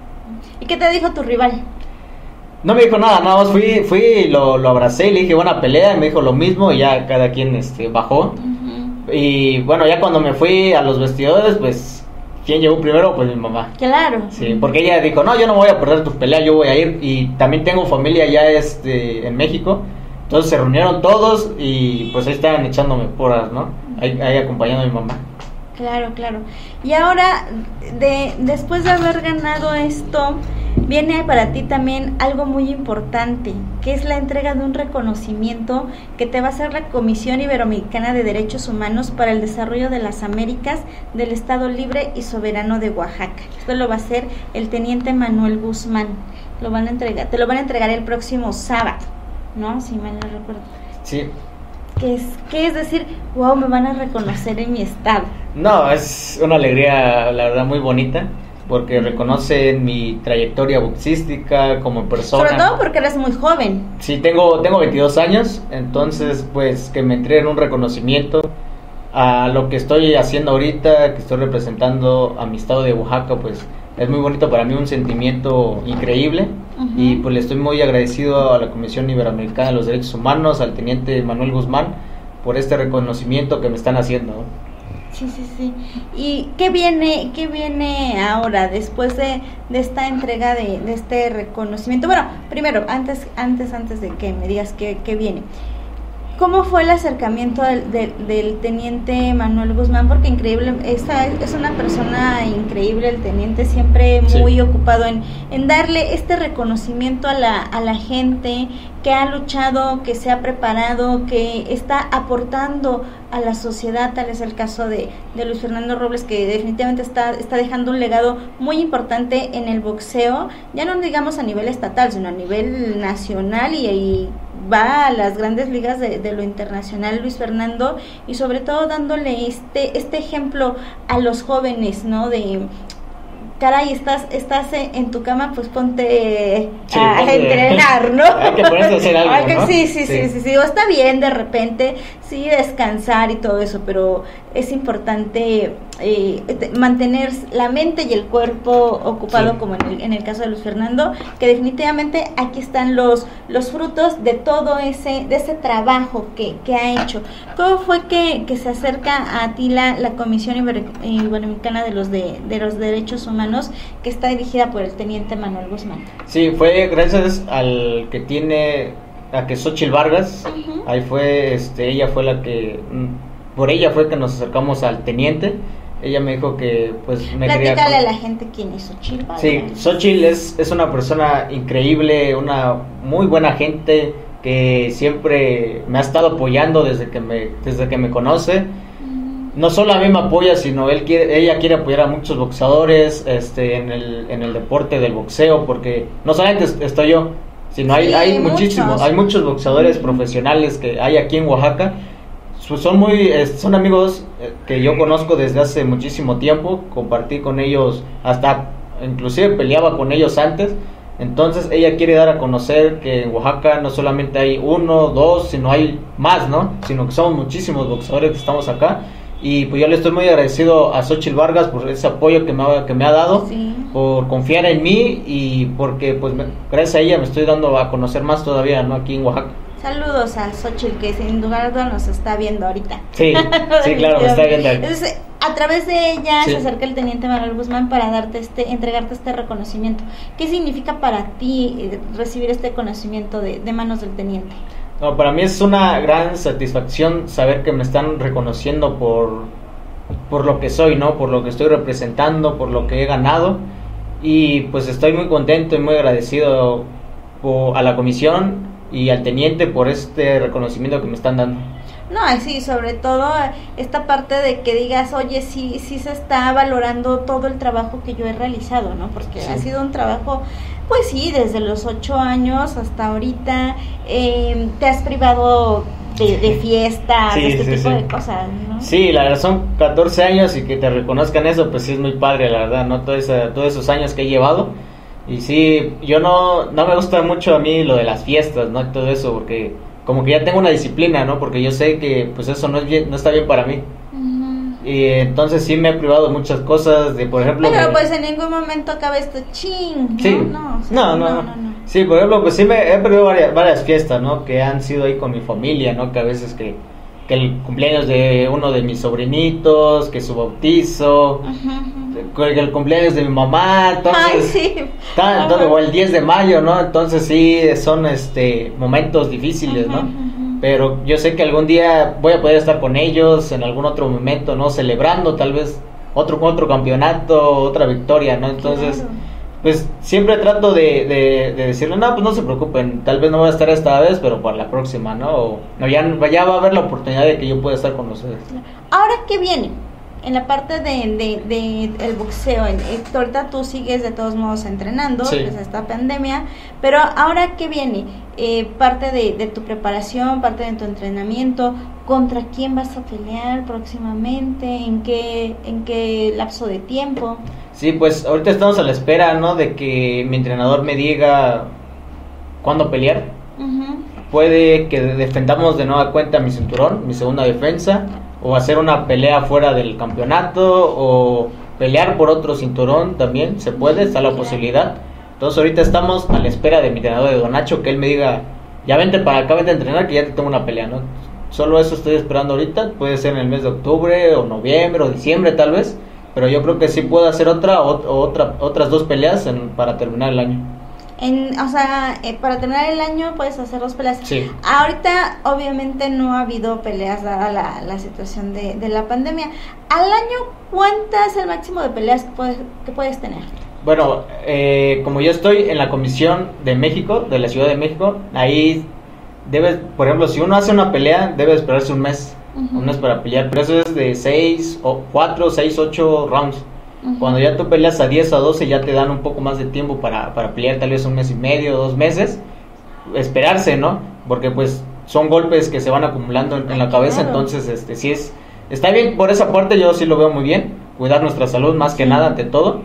¿Y qué te dijo tu rival? No me dijo nada, nada más fui, fui y lo, lo abracé y le dije buena pelea, y me dijo lo mismo, y ya cada quien este, bajó. Uh-huh. Y bueno, ya cuando me fui a los vestidores, pues, ¿quién llegó primero? Pues mi mamá. Claro. Sí, porque ella dijo, no, yo no voy a perder tu pelea, yo voy a ir, y también tengo familia ya este, en México, entonces se reunieron todos y pues ahí estaban echándome porras, ¿no? Ahí, ahí acompañando a mi mamá. Claro, claro. Y ahora, de, después de haber ganado esto, viene para ti también algo muy importante, que es la entrega de un reconocimiento que te va a hacer la Comisión Iberoamericana de Derechos Humanos para el Desarrollo de las Américas del Estado Libre y Soberano de Oaxaca. Esto lo va a hacer el teniente Manuel Guzmán. Lo van a entregar, te lo van a entregar el próximo sábado, ¿no? Si mal no recuerdo. Sí. ¿Qué es, qué es decir, wow, me van a reconocer en mi estado? No, es una alegría, la verdad, muy bonita, porque reconocen mi trayectoria boxística como persona. Sobre todo porque eres muy joven. Sí, tengo, tengo veintidós años, entonces pues que me entreguen un reconocimiento a lo que estoy haciendo ahorita, que estoy representando a mi estado de Oaxaca, pues es muy bonito para mí, un sentimiento increíble. Uh-huh. Y pues le estoy muy agradecido a la Comisión Iberoamericana de los Derechos Humanos, al teniente Manuel Guzmán, por este reconocimiento que me están haciendo. Sí, sí, sí. ¿Y qué viene, qué viene ahora después de, de esta entrega de, de este reconocimiento? Bueno, primero, antes, antes, antes de que me digas qué, qué viene. ¿Cómo fue el acercamiento del, del, del teniente Manuel Guzmán? Porque increíble, esta es una persona increíble, el teniente, siempre muy sí. ocupado en, en darle este reconocimiento a la, a la gente que ha luchado, que se ha preparado, que está aportando a la sociedad. Tal es el caso de, de Luis Fernando Robles, que definitivamente está, está dejando un legado muy importante en el boxeo, ya no digamos a nivel estatal, sino a nivel nacional, y, y va a las grandes ligas de, de lo internacional Luis Fernando, y sobre todo dándole este este ejemplo a los jóvenes, ¿no? De caray, estás estás en tu cama, pues ponte sí, a, a entrenar, ¿no? Hay que ponerse a hacer algo, que, ¿no? Sí, sí, sí, sí, sí, sí, o está bien de repente, sí, descansar y todo eso, pero es importante eh, mantener la mente y el cuerpo ocupado, sí. como en el, en el caso de Luis Fernando, que definitivamente aquí están los los frutos de todo ese de ese trabajo que, que ha hecho. ¿Cómo fue que, que se acerca a ti la, la Comisión Iberoamericana de los de, de los Derechos Humanos, que está dirigida por el teniente Manuel Guzmán? Sí, fue gracias al que tiene, a que Xochitl Vargas, uh-huh. ahí fue, este, ella fue la que, por ella fue que nos acercamos al teniente. Ella me dijo que pues me Platícale quería... a la gente quién es Xochitl Vargas. Sí, Xochitl es, es una persona increíble, una muy buena gente que siempre me ha estado apoyando desde que me, desde que me conoce. No solo a mí me apoya, sino él quiere, ella quiere apoyar a muchos boxeadores este, en el en el deporte del boxeo, porque no solamente estoy yo, sino hay, sí, hay muchísimos, hay muchos boxeadores profesionales que hay aquí en Oaxaca. Son muy, son amigos que yo conozco desde hace muchísimo tiempo, compartí con ellos, hasta inclusive peleaba con ellos antes. Entonces ella quiere dar a conocer que en Oaxaca no solamente hay uno, dos, sino hay más, ¿no? Sino que somos muchísimos boxeadores que estamos acá. Y pues yo le estoy muy agradecido a Xochitl Vargas por ese apoyo que me ha, que me ha dado, sí. por confiar en mí, y porque pues me, gracias a ella me estoy dando a conocer más todavía, ¿no? Aquí en Oaxaca. Saludos a Xochitl, que sin duda nos está viendo ahorita. Sí, sí, claro, me está viendo. Entonces, a través de ella sí. se acerca el teniente Manuel Guzmán para darte este, entregarte este reconocimiento. ¿Qué significa para ti eh, recibir este conocimiento de, de manos del teniente? No, para mí es una gran satisfacción saber que me están reconociendo por, por lo que soy, ¿no? Por lo que estoy representando, por lo que he ganado, y pues estoy muy contento y muy agradecido por, a la comisión y al teniente por este reconocimiento que me están dando. No, sí, sobre todo esta parte de que digas, oye, sí, sí se está valorando todo el trabajo que yo he realizado, ¿no? Porque sí. ha sido un trabajo, pues sí, desde los ocho años hasta ahorita, eh, te has privado de, de fiestas, sí, de este sí, tipo sí. de cosas, ¿no? Sí, la verdad son catorce años, y que te reconozcan eso, pues sí es muy padre, la verdad, ¿no? Todo esa, todos esos años que he llevado. Y sí, yo no, no me gusta mucho a mí lo de las fiestas, ¿no? Todo eso, porque como que ya tengo una disciplina, ¿no? Porque yo sé que pues eso no es bien, no está bien para mí. Uh-huh. Y entonces sí me he privado de muchas cosas, de por ejemplo... Pero me... pues en ningún momento acaba esto ching, ¿no? Sí. No, o sea, no, no, no, no, no. Sí, por ejemplo, pues sí me he perdido varias, varias fiestas, ¿no? Que han sido ahí con mi familia, ¿no? Que a veces que, que el cumpleaños de uno de mis sobrinitos, que su bautizo... Uh-huh. El cumpleaños de mi mamá, entonces, Ay, sí. está, entonces o el diez de mayo, ¿no? Entonces sí, son este momentos difíciles, ¿no? Uh-huh, uh-huh. Pero yo sé que algún día voy a poder estar con ellos en algún otro momento, ¿no? Celebrando tal vez otro otro campeonato, otra victoria, ¿no? Entonces, claro. pues siempre trato de, de, de decirle, no, pues no se preocupen, tal vez no voy a estar esta vez, pero para la próxima, ¿no? O, no ya, ya va a haber la oportunidad de que yo pueda estar con ustedes. Ahora, ¿qué viene? En la parte de, de, de el boxeo, en, ahorita tú sigues de todos modos entrenando, sí. pues esta pandemia, pero ahora ¿qué viene? Eh, parte de, de tu preparación, parte de tu entrenamiento, ¿contra quién vas a pelear próximamente? ¿En qué, en qué lapso de tiempo? Sí, pues ahorita estamos a la espera, ¿no? De que mi entrenador me diga cuándo pelear. Uh-huh. Puede que defendamos de nueva cuenta mi cinturón, mi segunda defensa, o hacer una pelea fuera del campeonato, o pelear por otro cinturón también, se puede, está la posibilidad. Entonces ahorita estamos a la espera de mi entrenador, de Don Nacho, que él me diga, ya vente para acá, vente a entrenar, que ya te tengo una pelea, ¿no? solo eso estoy esperando ahorita, puede ser en el mes de octubre o noviembre o diciembre tal vez, pero yo creo que sí puedo hacer otra o, o otra otras dos peleas en, para terminar el año. En, o sea, eh, para terminar el año puedes hacer dos peleas. Sí. Ahorita obviamente no ha habido peleas dada la, la situación de, de la pandemia. Al año, ¿cuántas es el máximo de peleas que puedes, que puedes tener? Bueno, eh, como yo estoy en la Comisión de México, de la Ciudad de México, ahí debes, por ejemplo, si uno hace una pelea, debe esperarse un mes, uh-huh. un mes para pelear, pero eso es de seis, o cuatro, seis, ocho rounds. Uh-huh. Cuando ya tú peleas a diez o doce, ya te dan un poco más de tiempo para, para pelear, tal vez un mes y medio, dos meses, esperarse, ¿no? Porque pues son golpes que se van acumulando en, en la cabeza, claro. Entonces, este, sí es, está bien, por esa parte yo sí lo veo muy bien, cuidar nuestra salud más que nada ante todo.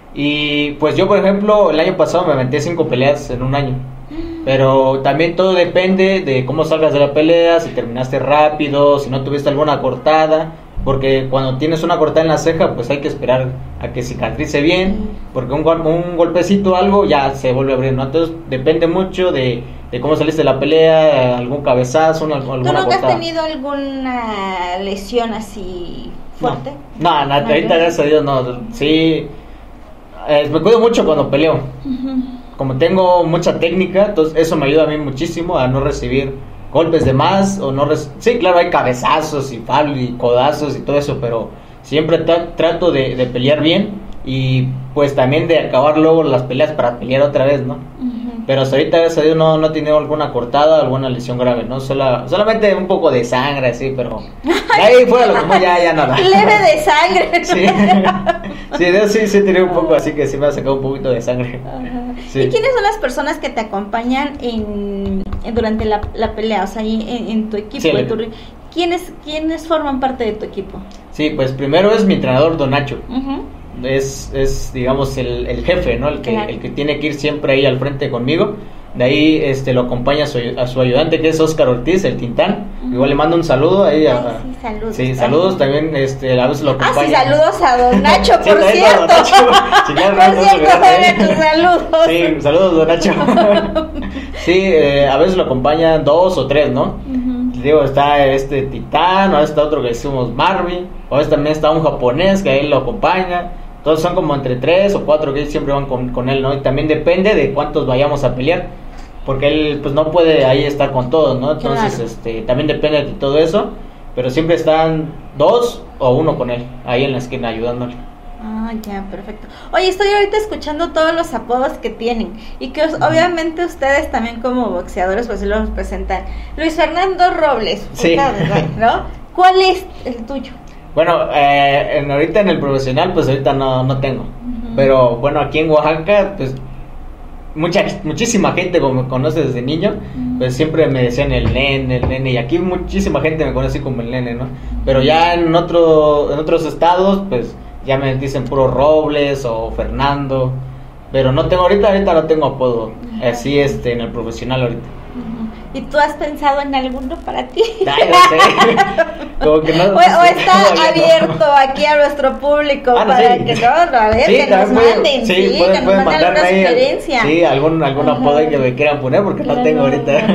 Y pues yo, por ejemplo, el año pasado me aventé cinco peleas en un año. Pero también todo depende de cómo salgas de la pelea, si terminaste rápido, si no tuviste alguna cortada. Porque cuando tienes una cortada en la ceja, pues hay que esperar a que cicatrice bien. Porque un, un golpecito o algo ya se vuelve a abrir, ¿no? Entonces depende mucho de, de cómo saliste de la pelea, algún cabezazo, una, alguna cortada. ¿Tú nunca has tenido alguna lesión así fuerte? No, no, no ahorita gracias a Dios no. Sí... Eh, me cuido mucho cuando peleo. Uh-huh. Como tengo mucha técnica, entonces eso me ayuda a mí muchísimo a no recibir golpes de más o no rec- sí, claro, hay cabezazos y fal y codazos y todo eso, pero siempre tra- trato de, de pelear bien y pues también de acabar luego las peleas para pelear otra vez, ¿no? Uh-huh. Pero hasta ahorita gracias a Dios no, no he tenido alguna cortada, alguna lesión grave, ¿no? Sola, solamente un poco de sangre, así, pero de ahí fuera lo como ya, ya nada. Leve de sangre. Sí, sí, de sí, sí tenía un poco, así que sí me ha sacado un poquito de sangre. Uh-huh. Sí. ¿Y quiénes son las personas que te acompañan en, en durante la, la pelea? O sea, en, en tu equipo, sí, de tu, ¿quiénes, ¿quiénes forman parte de tu equipo? Sí, pues primero es mi entrenador Don Nacho. Uh-huh. Es, es digamos el, el jefe, ¿no? El que, claro. el que tiene que ir siempre ahí al frente conmigo. De ahí este lo acompaña a su, a su ayudante, que es Oscar Ortiz, el Tintán. Uh-huh. Igual le mando un saludo ahí a, Ay, sí, saludos. Sí, saludos también, este, a veces lo acompaña. Ah, sí, saludos a Don Nacho, sí, por cierto. Don Nacho. Sí, claro, por no, cierto, no, tus saludos. Sí, saludos, Don Nacho. Sí, eh, a veces lo acompañan dos o tres, ¿no? Uh-huh. Digo, está este Titán, o está otro que decimos Marvin, o este también está un japonés que ahí lo acompaña. Todos son como entre tres o cuatro que siempre van con, con él, ¿no? Y también depende de cuántos vayamos a pelear, porque él pues no puede ahí estar con todos, ¿no? Entonces, claro. este, también depende de todo eso, pero siempre están dos o uno con él, ahí en la esquina ayudándole. Ah, ya, perfecto. Oye, estoy ahorita escuchando todos los apodos que tienen y que os, obviamente ustedes también como boxeadores pues los presentan. Luis Fernando Robles, sí. ¿no? ¿Cuál es el tuyo? Bueno, eh, en, ahorita en el profesional, pues ahorita no, no tengo. Uh-huh. Pero bueno, aquí en Oaxaca, pues mucha muchísima gente como me conoce desde niño, uh-huh. pues siempre me decían el nene, el nene. Y aquí muchísima gente me conoce como el nene, ¿no? Pero ya en otro en otros estados, pues ya me dicen puro Robles o Fernando. Pero no tengo ahorita, ahorita no tengo apodo. Uh-huh. Así este en el profesional ahorita. ¿Y tú has pensado en alguno para ti? Ay, no sé. Como que no, o, no sé, o está no, abierto no. aquí a nuestro público ah, no, para sí. que no, a ver, sí, que nos pueden, manden, sí, sí, pueden, que nos pueden manden alguna ahí, sugerencia. Sí, algún, algún apodo que me quieran poner porque claro. no tengo ahorita.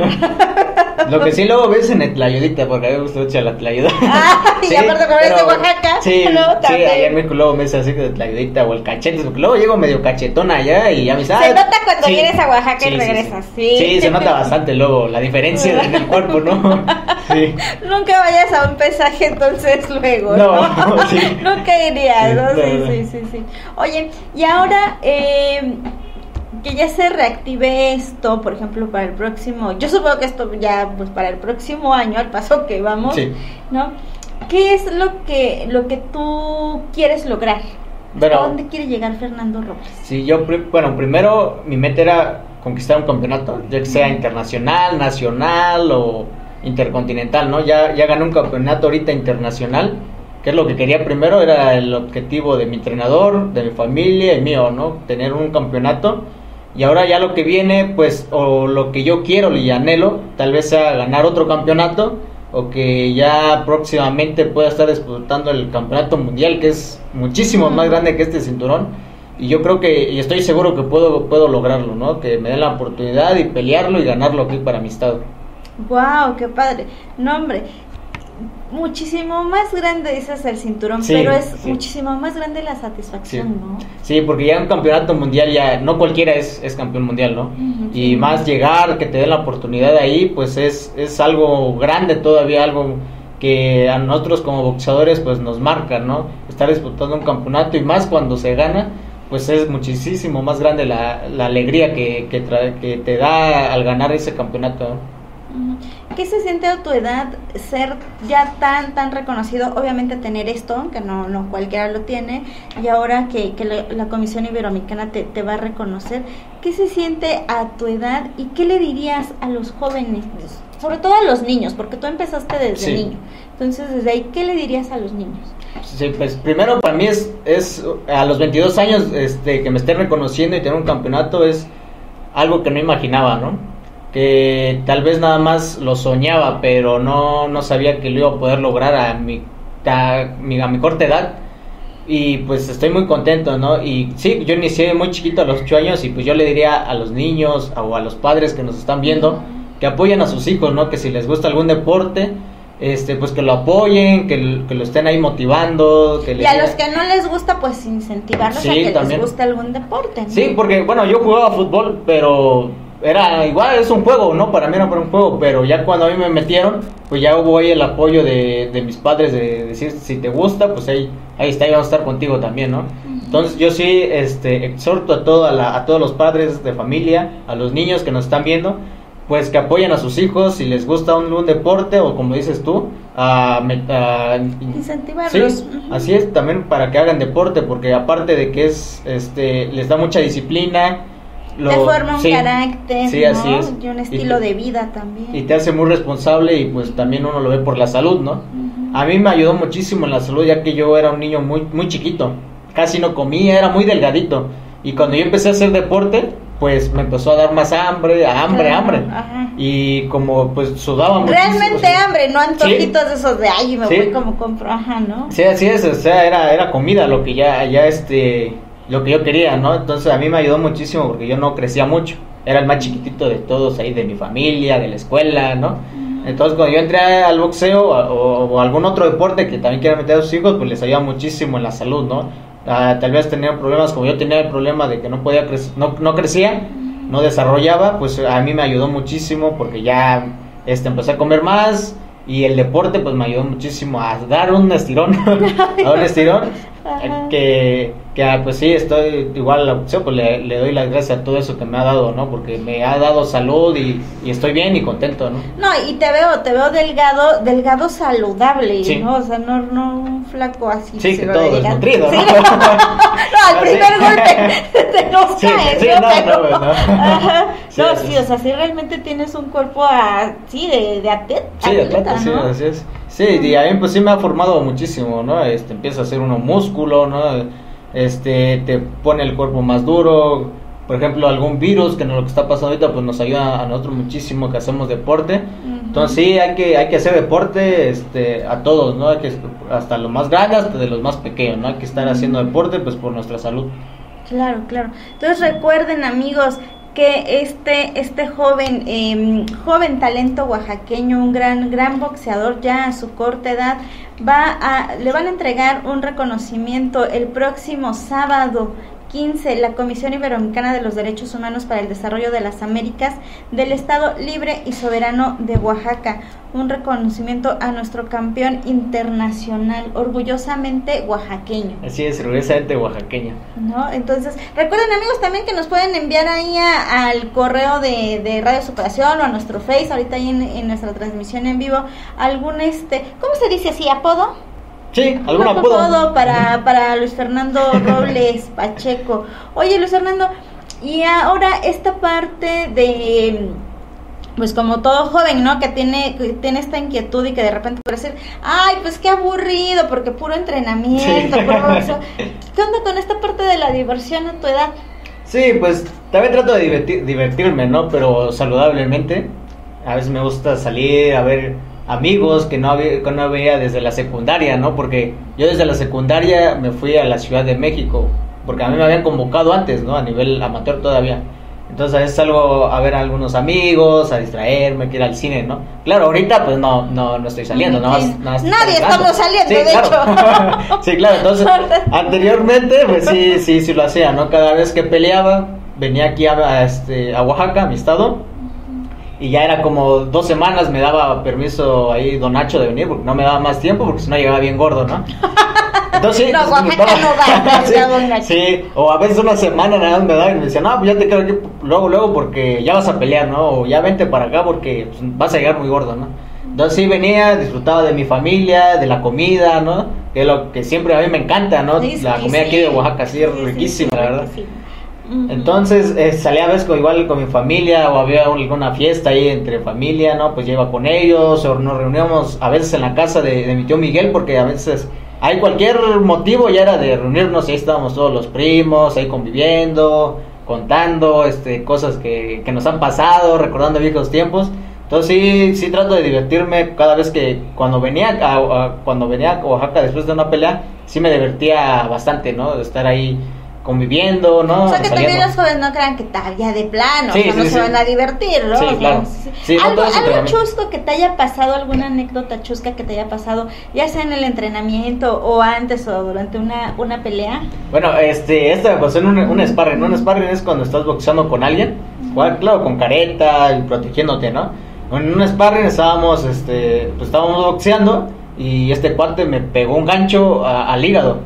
Lo que sí luego ves en el Tlayudita, porque a mí me gusta mucho la Tlayuda. Ah, sí, y aparte como eres de Oaxaca. Sí, ¿no? sí, allá en México luego me dice así que de Tlayudita o el cachete, porque luego llego medio cachetona allá y ya me sabe. Se nota cuando sí, vienes a Oaxaca sí, y regresas, sí. Sí, sí, se nota bastante luego la diferencia en el cuerpo, ¿no? Sí. Nunca vayas a un pesaje entonces luego, ¿no? No, sí. Nunca irías, ¿no? Sí, Sí, no, no. sí, sí, sí. Oye, y ahora, eh... que ya se reactive esto, por ejemplo, para el próximo, yo supongo que esto ya, pues para el próximo año, al paso que vamos, sí. ¿no? ¿Qué es lo que lo que tú quieres lograr? Bueno, ¿a dónde quiere llegar Fernando Robles? Sí, yo, bueno, primero mi meta era conquistar un campeonato, ya que sea internacional, nacional o intercontinental, ¿no? Ya, ya gané un campeonato ahorita internacional, que es lo que quería primero, era el objetivo de mi entrenador, de mi familia y mío, ¿no? Tener un campeonato. Y ahora ya lo que viene, pues, o lo que yo quiero y anhelo, tal vez sea ganar otro campeonato, o que ya próximamente pueda estar disputando el campeonato mundial, que es muchísimo más grande que este cinturón. Y yo creo que, y estoy seguro que puedo, puedo lograrlo, ¿no? Que me den la oportunidad y pelearlo y ganarlo aquí para mi estado. Wow, qué padre. No, hombre, muchísimo más grande, dices el cinturón, sí, pero es sí. muchísimo más grande la satisfacción, sí. ¿no? Sí, porque ya un campeonato mundial, ya no cualquiera es, es campeón mundial, ¿no? Uh-huh, y sí. más llegar, que te den la oportunidad de ahí, pues es, es algo grande todavía, algo que a nosotros como boxeadores pues nos marca, ¿no? Estar disputando un campeonato y más cuando se gana, pues es muchísimo más grande la, la alegría que, que, tra- que te da al ganar ese campeonato, ¿no? ¿Qué se siente a tu edad ser ya tan tan reconocido? Obviamente tener esto, que no, no cualquiera lo tiene, y ahora que, que la, la Comisión Iberoamericana te, te va a reconocer. ¿Qué se siente a tu edad y qué le dirías a los jóvenes? Sobre todo a los niños, porque tú empezaste desde sí. niño. Entonces, desde ahí, ¿qué le dirías a los niños? Sí, pues primero para mí es, es a los veintidós años este, que me estén reconociendo y tener un campeonato es algo que no imaginaba, ¿no? Que tal vez nada más lo soñaba, pero no, no sabía que lo iba a poder lograr a mi, a mi, a mi corta edad. Y pues estoy muy contento, ¿no? Y sí, yo inicié muy chiquito a los ocho años y pues yo le diría a los niños o a los padres que nos están viendo que apoyen a sus hijos, ¿no? Que si les gusta algún deporte, este pues que lo apoyen, que, que lo estén ahí motivando. Que y a los que no les gusta, pues incentivarlos sí, a que también. Les guste algún deporte, ¿no? Sí, porque bueno, yo jugaba fútbol, pero era igual, es un juego, ¿no? Para mí no era un juego, pero ya cuando a mí me metieron, pues ya hubo ahí el apoyo de, de mis padres de decir, si te gusta, pues ahí, ahí está, ahí vamos a estar contigo también, ¿no? Uh-huh. Entonces yo sí este, exhorto a, toda la, a todos los padres de familia, a los niños que nos están viendo, pues que apoyen a sus hijos si les gusta un, un deporte o como dices tú, a, a incentivarlos. Sí, uh-huh. Así es, también para que hagan deporte, porque aparte de que es, este, les da mucha disciplina, Lo, te forma un sí, carácter, sí, ¿no? Así es. Y un estilo y te, de vida también. Y te hace muy responsable y pues también uno lo ve por la salud, ¿no? Uh-huh. A mí me ayudó muchísimo en la salud, ya que yo era un niño muy muy chiquito, casi no comía, era muy delgadito. Y cuando yo empecé a hacer deporte, pues me empezó a dar más hambre, hambre, uh-huh. hambre. Uh-huh. Y como pues sudaba mucho. Realmente sí, hambre, no antojitos sí. esos de ay, me sí. voy como compro, ajá, ¿no? Sí, así es, o sea, era, era comida lo que ya, ya este... lo que yo quería, ¿no? Entonces a mí me ayudó muchísimo porque yo no crecía mucho, era el más chiquitito de todos ahí, de mi familia, de la escuela, ¿no? Entonces cuando yo entré al boxeo o, o, o algún otro deporte que también quiera meter a sus hijos, pues les ayuda muchísimo en la salud, ¿no? Uh, tal vez tenían problemas como yo tenía el problema de que no podía crecer, no, no crecía, no desarrollaba, pues a mí me ayudó muchísimo porque ya este, empecé a comer más. Y el deporte pues me ayudó muchísimo a dar un estirón, a un estirón, que, que pues sí, estoy igual a la boxeo, pues le, le doy las gracias a todo eso que me ha dado, ¿no? Porque me ha dado salud y, y estoy bien y contento, ¿no? No, y te veo, te veo delgado, delgado saludable, sí. ¿no? O sea, no, no un flaco así. Sí, que todo desnutrido, ¿no? Sí, no, no, al primer golpe te nos sí, caes, sí, ¿no? no, Pero, no, no. Ajá. Sí, no, sí, sí, o sea, sí realmente tienes un cuerpo así de, de atleta, sí, de atleta, ¿no? sí, así es. Sí, y a mí pues sí me ha formado muchísimo, ¿no? Este, empieza a hacer uno músculo, ¿no? Este, te pone el cuerpo más duro. Por ejemplo, algún virus que no lo que está pasando ahorita pues nos ayuda a nosotros muchísimo que hacemos deporte. Uh-huh. Entonces sí, hay que hay que hacer deporte este a todos, ¿no? Hay que hasta los más grandes, hasta de los más pequeños, ¿no? Hay que estar haciendo deporte pues por nuestra salud. Claro, claro. Entonces recuerden, amigos, que este este joven eh, joven talento oaxaqueño, un gran gran boxeador ya a su corta edad, va a le van a entregar un reconocimiento el próximo sábado quince, la Comisión Iberoamericana de los Derechos Humanos para el Desarrollo de las Américas del Estado Libre y Soberano de Oaxaca, un reconocimiento a nuestro campeón internacional, orgullosamente oaxaqueño. Así es, orgullosamente oaxaqueño. ¿No? Entonces, recuerden, amigos, también que nos pueden enviar ahí a, al correo de, de Radio Superación o a nuestro Face, ahorita ahí en, en nuestra transmisión en vivo, algún este, ¿cómo se dice así? ¿Apodo? Sí, algún apodo. Todo para, para Luis Fernando Robles Pacheco. Oye, Luis Fernando, y ahora esta parte de, pues como todo joven, ¿no? Que tiene, que tiene esta inquietud y que de repente puede decir, ay, pues qué aburrido, porque puro entrenamiento, sí. puro boxeo. ¿Qué onda con esta parte de la diversión a tu edad? Sí, pues también trato de divertir, divertirme, ¿no? Pero saludablemente. A veces me gusta salir a ver amigos que no, había, que no veía desde la secundaria, ¿no? Porque yo desde la secundaria me fui a la Ciudad de México, porque a mí me habían convocado antes, ¿no? A nivel amateur todavía. Entonces a veces salgo a ver a algunos amigos, a distraerme, que ir al cine, ¿no? Claro, ahorita pues no no, no estoy saliendo, nada más, nada más nadie estamos saliendo, sí, de claro. hecho. Sí, claro, entonces anteriormente pues sí, sí, sí lo hacía, ¿no? Cada vez que peleaba, venía aquí a, a, este, a Oaxaca, a mi estado, y ya era como dos semanas, me daba permiso ahí Don Nacho de venir, porque no me daba más tiempo, porque si no llegaba bien gordo, ¿no? Entonces, no, Oaxaca no va, sí, sí, o a veces una semana nada más me daban y me decían, no, pues ya te quedo aquí luego, luego porque ya vas a pelear, ¿no? O ya vente para acá porque pues, vas a llegar muy gordo, ¿no? Entonces sí venía, disfrutaba de mi familia, de la comida, ¿no? Que es lo que siempre a mí me encanta, ¿no? Sí, la sí, comida sí. aquí de Oaxaca, sí, es Sí, riquísima, sí, la verdad. riquísima. Entonces eh, salía a veces con, igual con mi familia o había alguna fiesta ahí entre familia, ¿no? Pues ya iba con ellos o nos reuníamos a veces en la casa de, de mi tío Miguel porque a veces hay cualquier motivo ya era de reunirnos y ahí estábamos todos los primos ahí conviviendo, contando este cosas que, que nos han pasado, recordando viejos tiempos. Entonces sí, sí trato de divertirme cada vez que cuando venía a, a, cuando venía a Oaxaca después de una pelea, sí me divertía bastante, ¿no? De estar ahí conviviendo, ¿no? O sea, que Saliendo. también los jóvenes no crean que tal ya de plano, Sí, o sea, sí, no sí. se van a divertir, ¿no? Sí, O sea, claro. sí. Sí, no, algo todo eso algo también. chusco que te haya pasado, alguna anécdota chusca que te haya pasado, ya sea en el entrenamiento o antes o durante una, una pelea. Bueno, este, esta me pasó en un, un sparring, ¿no? Un sparring es cuando estás boxeando con alguien, jugar, claro, con careta y protegiéndote, ¿no? En un sparring estábamos, este, pues estábamos boxeando y este cuate me pegó un gancho a, al hígado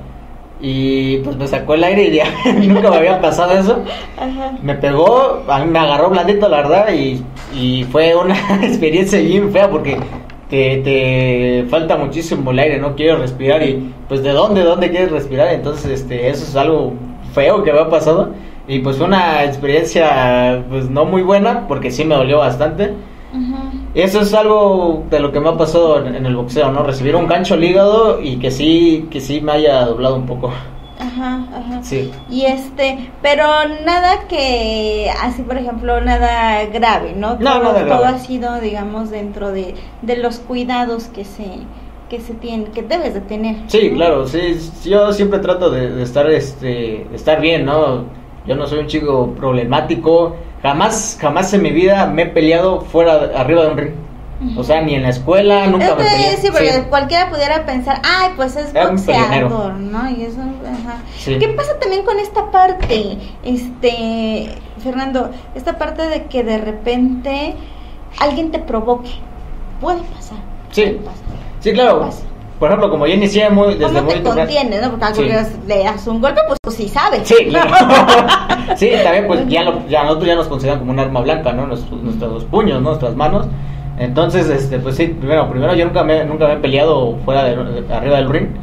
y pues me sacó el aire y ya nunca me había pasado eso. Ajá. Me pegó, a mí me agarró blandito la verdad y, y fue una experiencia bien fea porque te, te falta muchísimo el aire, no quieres respirar y pues de dónde, de dónde quieres respirar, entonces este, eso es algo feo que me ha pasado y pues fue una experiencia pues no muy buena porque sí me dolió bastante. Ajá. Eso es algo de lo que me ha pasado en, en el boxeo, ¿no? Recibir un gancho al hígado y que sí, que sí me haya doblado un poco. Ajá, ajá. Sí. Y este, pero nada que, así por ejemplo, nada grave, ¿no? No, todo, nada grave. todo ha sido, digamos, dentro de, de los cuidados que se, que se tienen, que debes de tener. Sí, ¿no? claro, sí, yo siempre trato de, de estar, este, de estar bien, ¿no? Yo no soy un chico problemático, jamás, jamás en mi vida me he peleado fuera, arriba de un ring. O sea, ni en la escuela, nunca Es me que peleé. sí, porque Sí. cualquiera pudiera pensar, ay, pues es Era un boxeador, ¿no? Y eso, ajá. Sí. ¿Qué pasa también con esta parte, este, Fernando? Esta parte de que de repente alguien te provoque. Puede pasar. Sí. puede pasar. Sí, claro. Pasa. Por ejemplo, como yo inicié muy, desde ¿Cómo muy te temprano- contienes, no? Porque algo Sí. que le das un golpe, pues, pues sí sabes. Sí, claro. Sí, también pues ya, lo, ya nosotros ya nos consideran como un arma blanca, ¿no? Nuestros, nuestros puños, ¿no? Nuestras manos. Entonces, este, pues sí, primero, primero yo nunca me, nunca me he peleado fuera de, de- arriba del ring.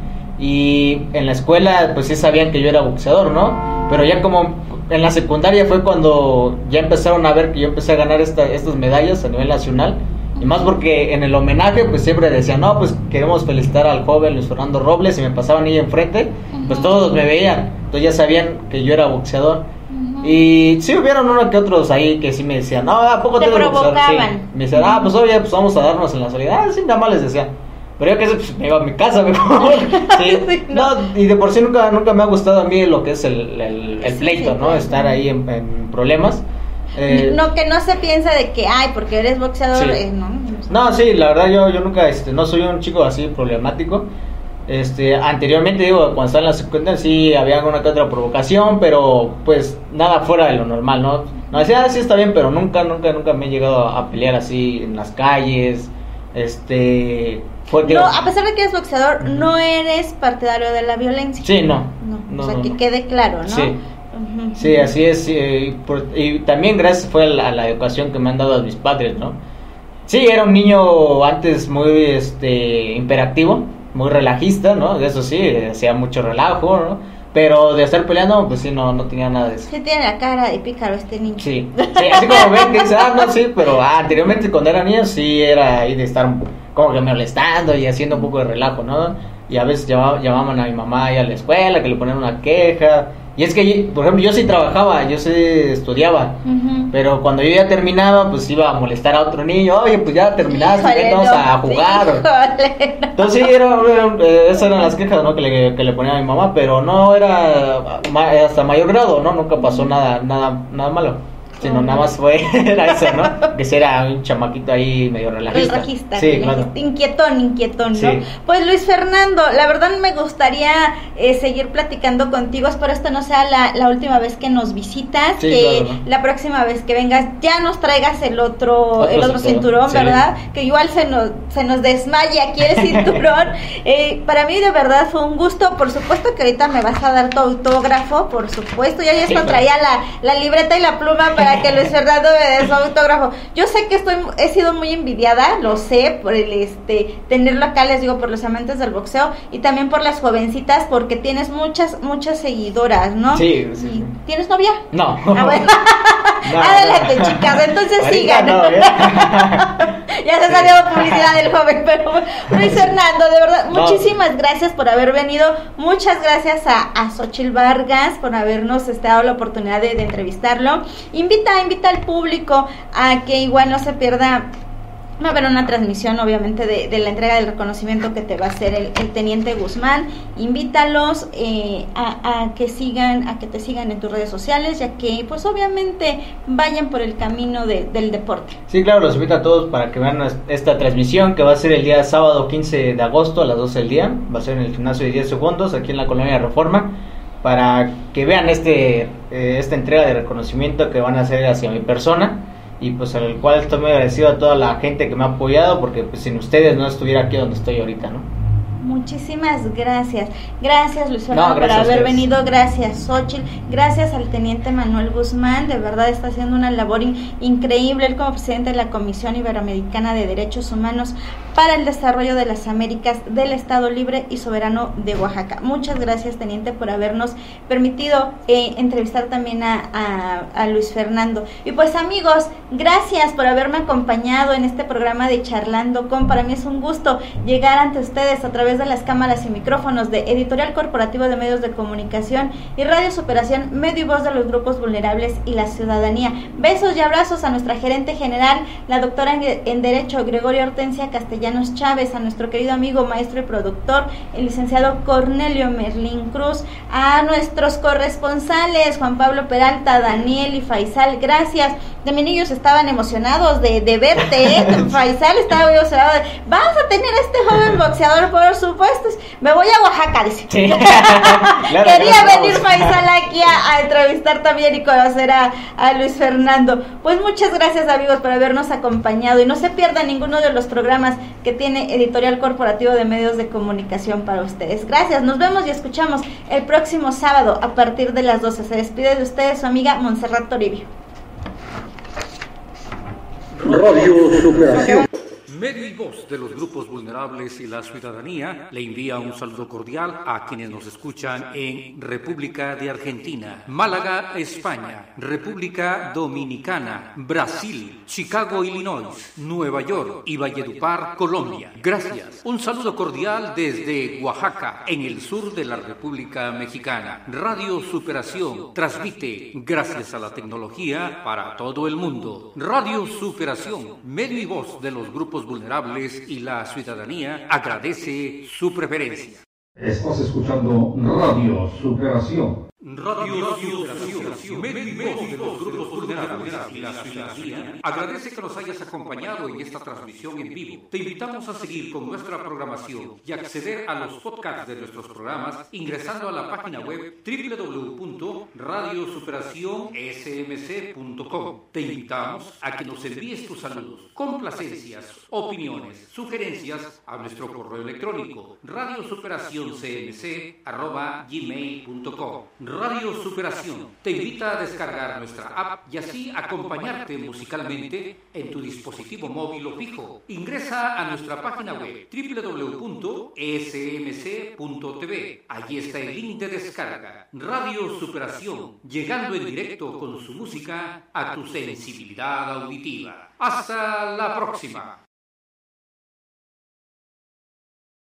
Y en la escuela, pues sí sabían que yo era boxeador, ¿no? Pero ya como en la secundaria fue cuando ya empezaron a ver que yo empecé a ganar esta, estas medallas a nivel nacional. Y más porque en el homenaje, pues siempre decían, no, pues queremos felicitar al joven Luis Fernando Robles. Y me pasaban ahí enfrente, pues Ujú. todos me veían. Entonces ya sabían que yo era boxeador. Ujú. Y sí hubieron uno que otros ahí que sí me decían, no, ¿a poco Te te eres boxeador? Sí. provocaban. Me decían, ah, pues oye, pues vamos a darnos en la salida. Ah, sí, nada más les decía. Pero yo que sé, pues me iba a mi casa mejor. Sí. Sí, No, y de por sí nunca, nunca me ha gustado a mí lo que es el, el, el Sí, pleito, sí, ¿no? claro. Estar ahí en, en problemas. Eh, No, que no se piensa de que, ay, porque eres boxeador, Sí. eh, no. No, sí, la verdad yo, yo nunca, este, no soy un chico así problemático. Este, anteriormente, digo, cuando estaba en la secundaria sí había alguna que otra provocación, pero pues nada fuera de lo normal, ¿no? No decía, ah, sí está bien, pero nunca, nunca, nunca me he llegado a, a pelear así en las calles. Este, fue que... No, a pesar de que eres boxeador, no eres partidario de la violencia. Sí, no. No, No, o sea, no, que no. quede claro, ¿no? Sí. Ujú. Sí, así es. eh, Y, por- y también gracias fue a la, a la educación que me han dado mis padres, ¿no? Sí, era un niño antes muy este hiperactivo, muy relajista, ¿no? De eso sí, hacía mucho relajo, ¿no? Pero de estar peleando, pues sí, no, no tenía nada de eso. Sí tiene la cara de pícaro este niño. Sí, sí, así como ven que dice, ah, no, sí, pero ah, anteriormente cuando era niño sí era ahí de estar como que molestando y haciendo un poco de relajo, ¿no? Y a veces llamaban, llamaban a mi mamá ahí a la escuela, que le ponían una queja. Y es que, por ejemplo, yo sí trabajaba, yo sí estudiaba, Ujú. pero cuando yo ya terminaba, pues iba a molestar a otro niño, oye, pues ya terminaste, Híjole, vente, vamos no. a jugar. Híjole, no. Entonces sí, era, era- eh, esas eran las quejas, ¿no? que, le, que le ponía a mi mamá, pero no era ma- hasta mayor grado, ¿no? Nunca pasó nada, nada, nada malo. Sí, no, nada más fue, era eso, ¿no? Que era un chamaquito ahí medio relajista. Relajista, sí, relajista. Claro. Inquietón, inquietón, ¿no? Sí. Pues Luis Fernando, la verdad me gustaría eh, seguir platicando contigo, espero esto no sea la, la última vez que nos visitas, sí, que claro, ¿no? la próxima vez que vengas ya nos traigas el otro, otro el otro cinturón, sí. ¿verdad? Que igual se nos, se nos desmaya aquí el cinturón. eh, para mí de verdad fue un gusto, por supuesto que ahorita me vas a dar tu autógrafo, por supuesto, yo ya sí, esto traía la, la libreta y la pluma para que Luis Fernando me dé su autógrafo. Yo sé que estoy, he sido muy envidiada, lo sé, por el este tenerlo acá, les digo, por los amantes del boxeo y también por las jovencitas, porque tienes muchas, muchas seguidoras, ¿no? Sí, sí. ¿Tienes novia? No. Ah, bueno. No, Adelante, no. chicas, entonces Ahorita sigan. no, ¿eh? Ya se salió publicidad del joven, pero Luis Fernando, de verdad, No. muchísimas gracias por haber venido, muchas gracias a, a Xochitl Vargas por habernos este, dado la oportunidad de, de entrevistarlo. Invita, invita al público a que igual no se pierda. Va a haber una transmisión, obviamente, de, de la entrega del reconocimiento que te va a hacer el, el teniente Guzmán. Invítalos eh, a, a que sigan, a que te sigan en tus redes sociales, ya que, pues, obviamente, vayan por el camino de, del deporte. Sí, claro, los invito a todos para que vean esta transmisión que va a ser el día sábado quince de agosto a las doce del día. Va a ser en el gimnasio de diez segundos, aquí en la colonia Reforma, para que vean este eh, esta entrega de reconocimiento que van a hacer hacia mi persona. Y pues al cual estoy muy agradecido a toda la gente que me ha apoyado, porque pues sin ustedes no estuviera aquí donde estoy ahorita, ¿no? Muchísimas gracias. Gracias, Luis Fernando, No, por gracias a haber ustedes. venido. Gracias, Xochitl. Gracias al teniente Manuel Guzmán. De verdad está haciendo una labor in- increíble. Él como presidente de la Comisión Iberoamericana de Derechos Humanos para el Desarrollo de las Américas del Estado Libre y Soberano de Oaxaca. Muchas gracias, teniente, por habernos permitido eh, entrevistar también a, a, a Luis Fernando. Y pues, amigos, gracias por haberme acompañado en este programa de Charlando con. Para mí es un gusto llegar ante ustedes a través de las cámaras y micrófonos de Editorial Corporativo de Medios de Comunicación y Radio Superación, medio y voz de los grupos vulnerables y la ciudadanía. Besos y abrazos a nuestra gerente general, la doctora en Derecho Gregoria Hortensia Castellanos Chávez, a nuestro querido amigo, maestro y productor, el licenciado Cornelio Merlín Cruz, a nuestros corresponsales, Juan Pablo Peralta, Daniel y Faisal, gracias. También ellos estaban emocionados de, de verte, ¿eh? Faisal estaba muy emocionado de, vas a tener a este joven boxeador, por supuesto. Me voy a Oaxaca, dice. Sí. Claro, quería claro, venir Faisal aquí a, a entrevistar también y conocer a, a Luis Fernando. Pues muchas gracias, amigos, por habernos acompañado y no se pierdan ninguno de los programas que tiene Editorial Corporativo de Medios de Comunicación para ustedes. Gracias, nos vemos y escuchamos el próximo sábado a partir de las doce. Se despide de ustedes su amiga Montserrat Toribio. Radio Superación. Medio y voz de los grupos vulnerables y la ciudadanía le envía un saludo cordial a quienes nos escuchan en República de Argentina, Málaga, España, República Dominicana, Brasil, Chicago, Illinois, Nueva York y Valledupar, Colombia. Gracias. Un saludo cordial desde Oaxaca, en el sur de la República Mexicana. Radio Superación transmite, gracias a la tecnología, para todo el mundo. Radio Superación, medio y voz de los grupos vulnerables y la ciudadanía, agradece su preferencia. Estás escuchando Radio Superación. Radio Superación, medio y voz de los grupos vulnerables y la ciudadanía, agradece que nos hayas acompañado en esta transmisión en vivo. Te invitamos a seguir con nuestra programación y acceder a los podcasts de nuestros programas ingresando a la página web doble u doble u doble u punto radio superación s m c punto com. Te invitamos a que nos envíes tus saludos, complacencias, opiniones, sugerencias a nuestro correo electrónico radio superación c m c arroba gmail punto com. Radio Superación te invita a descargar nuestra app y así acompañarte musicalmente en tu dispositivo móvil o fijo. Ingresa a nuestra página web doble u doble u doble u punto s m c punto t v. Allí está el link de descarga. Radio Superación, llegando en directo con su música a tu sensibilidad auditiva. Hasta la próxima.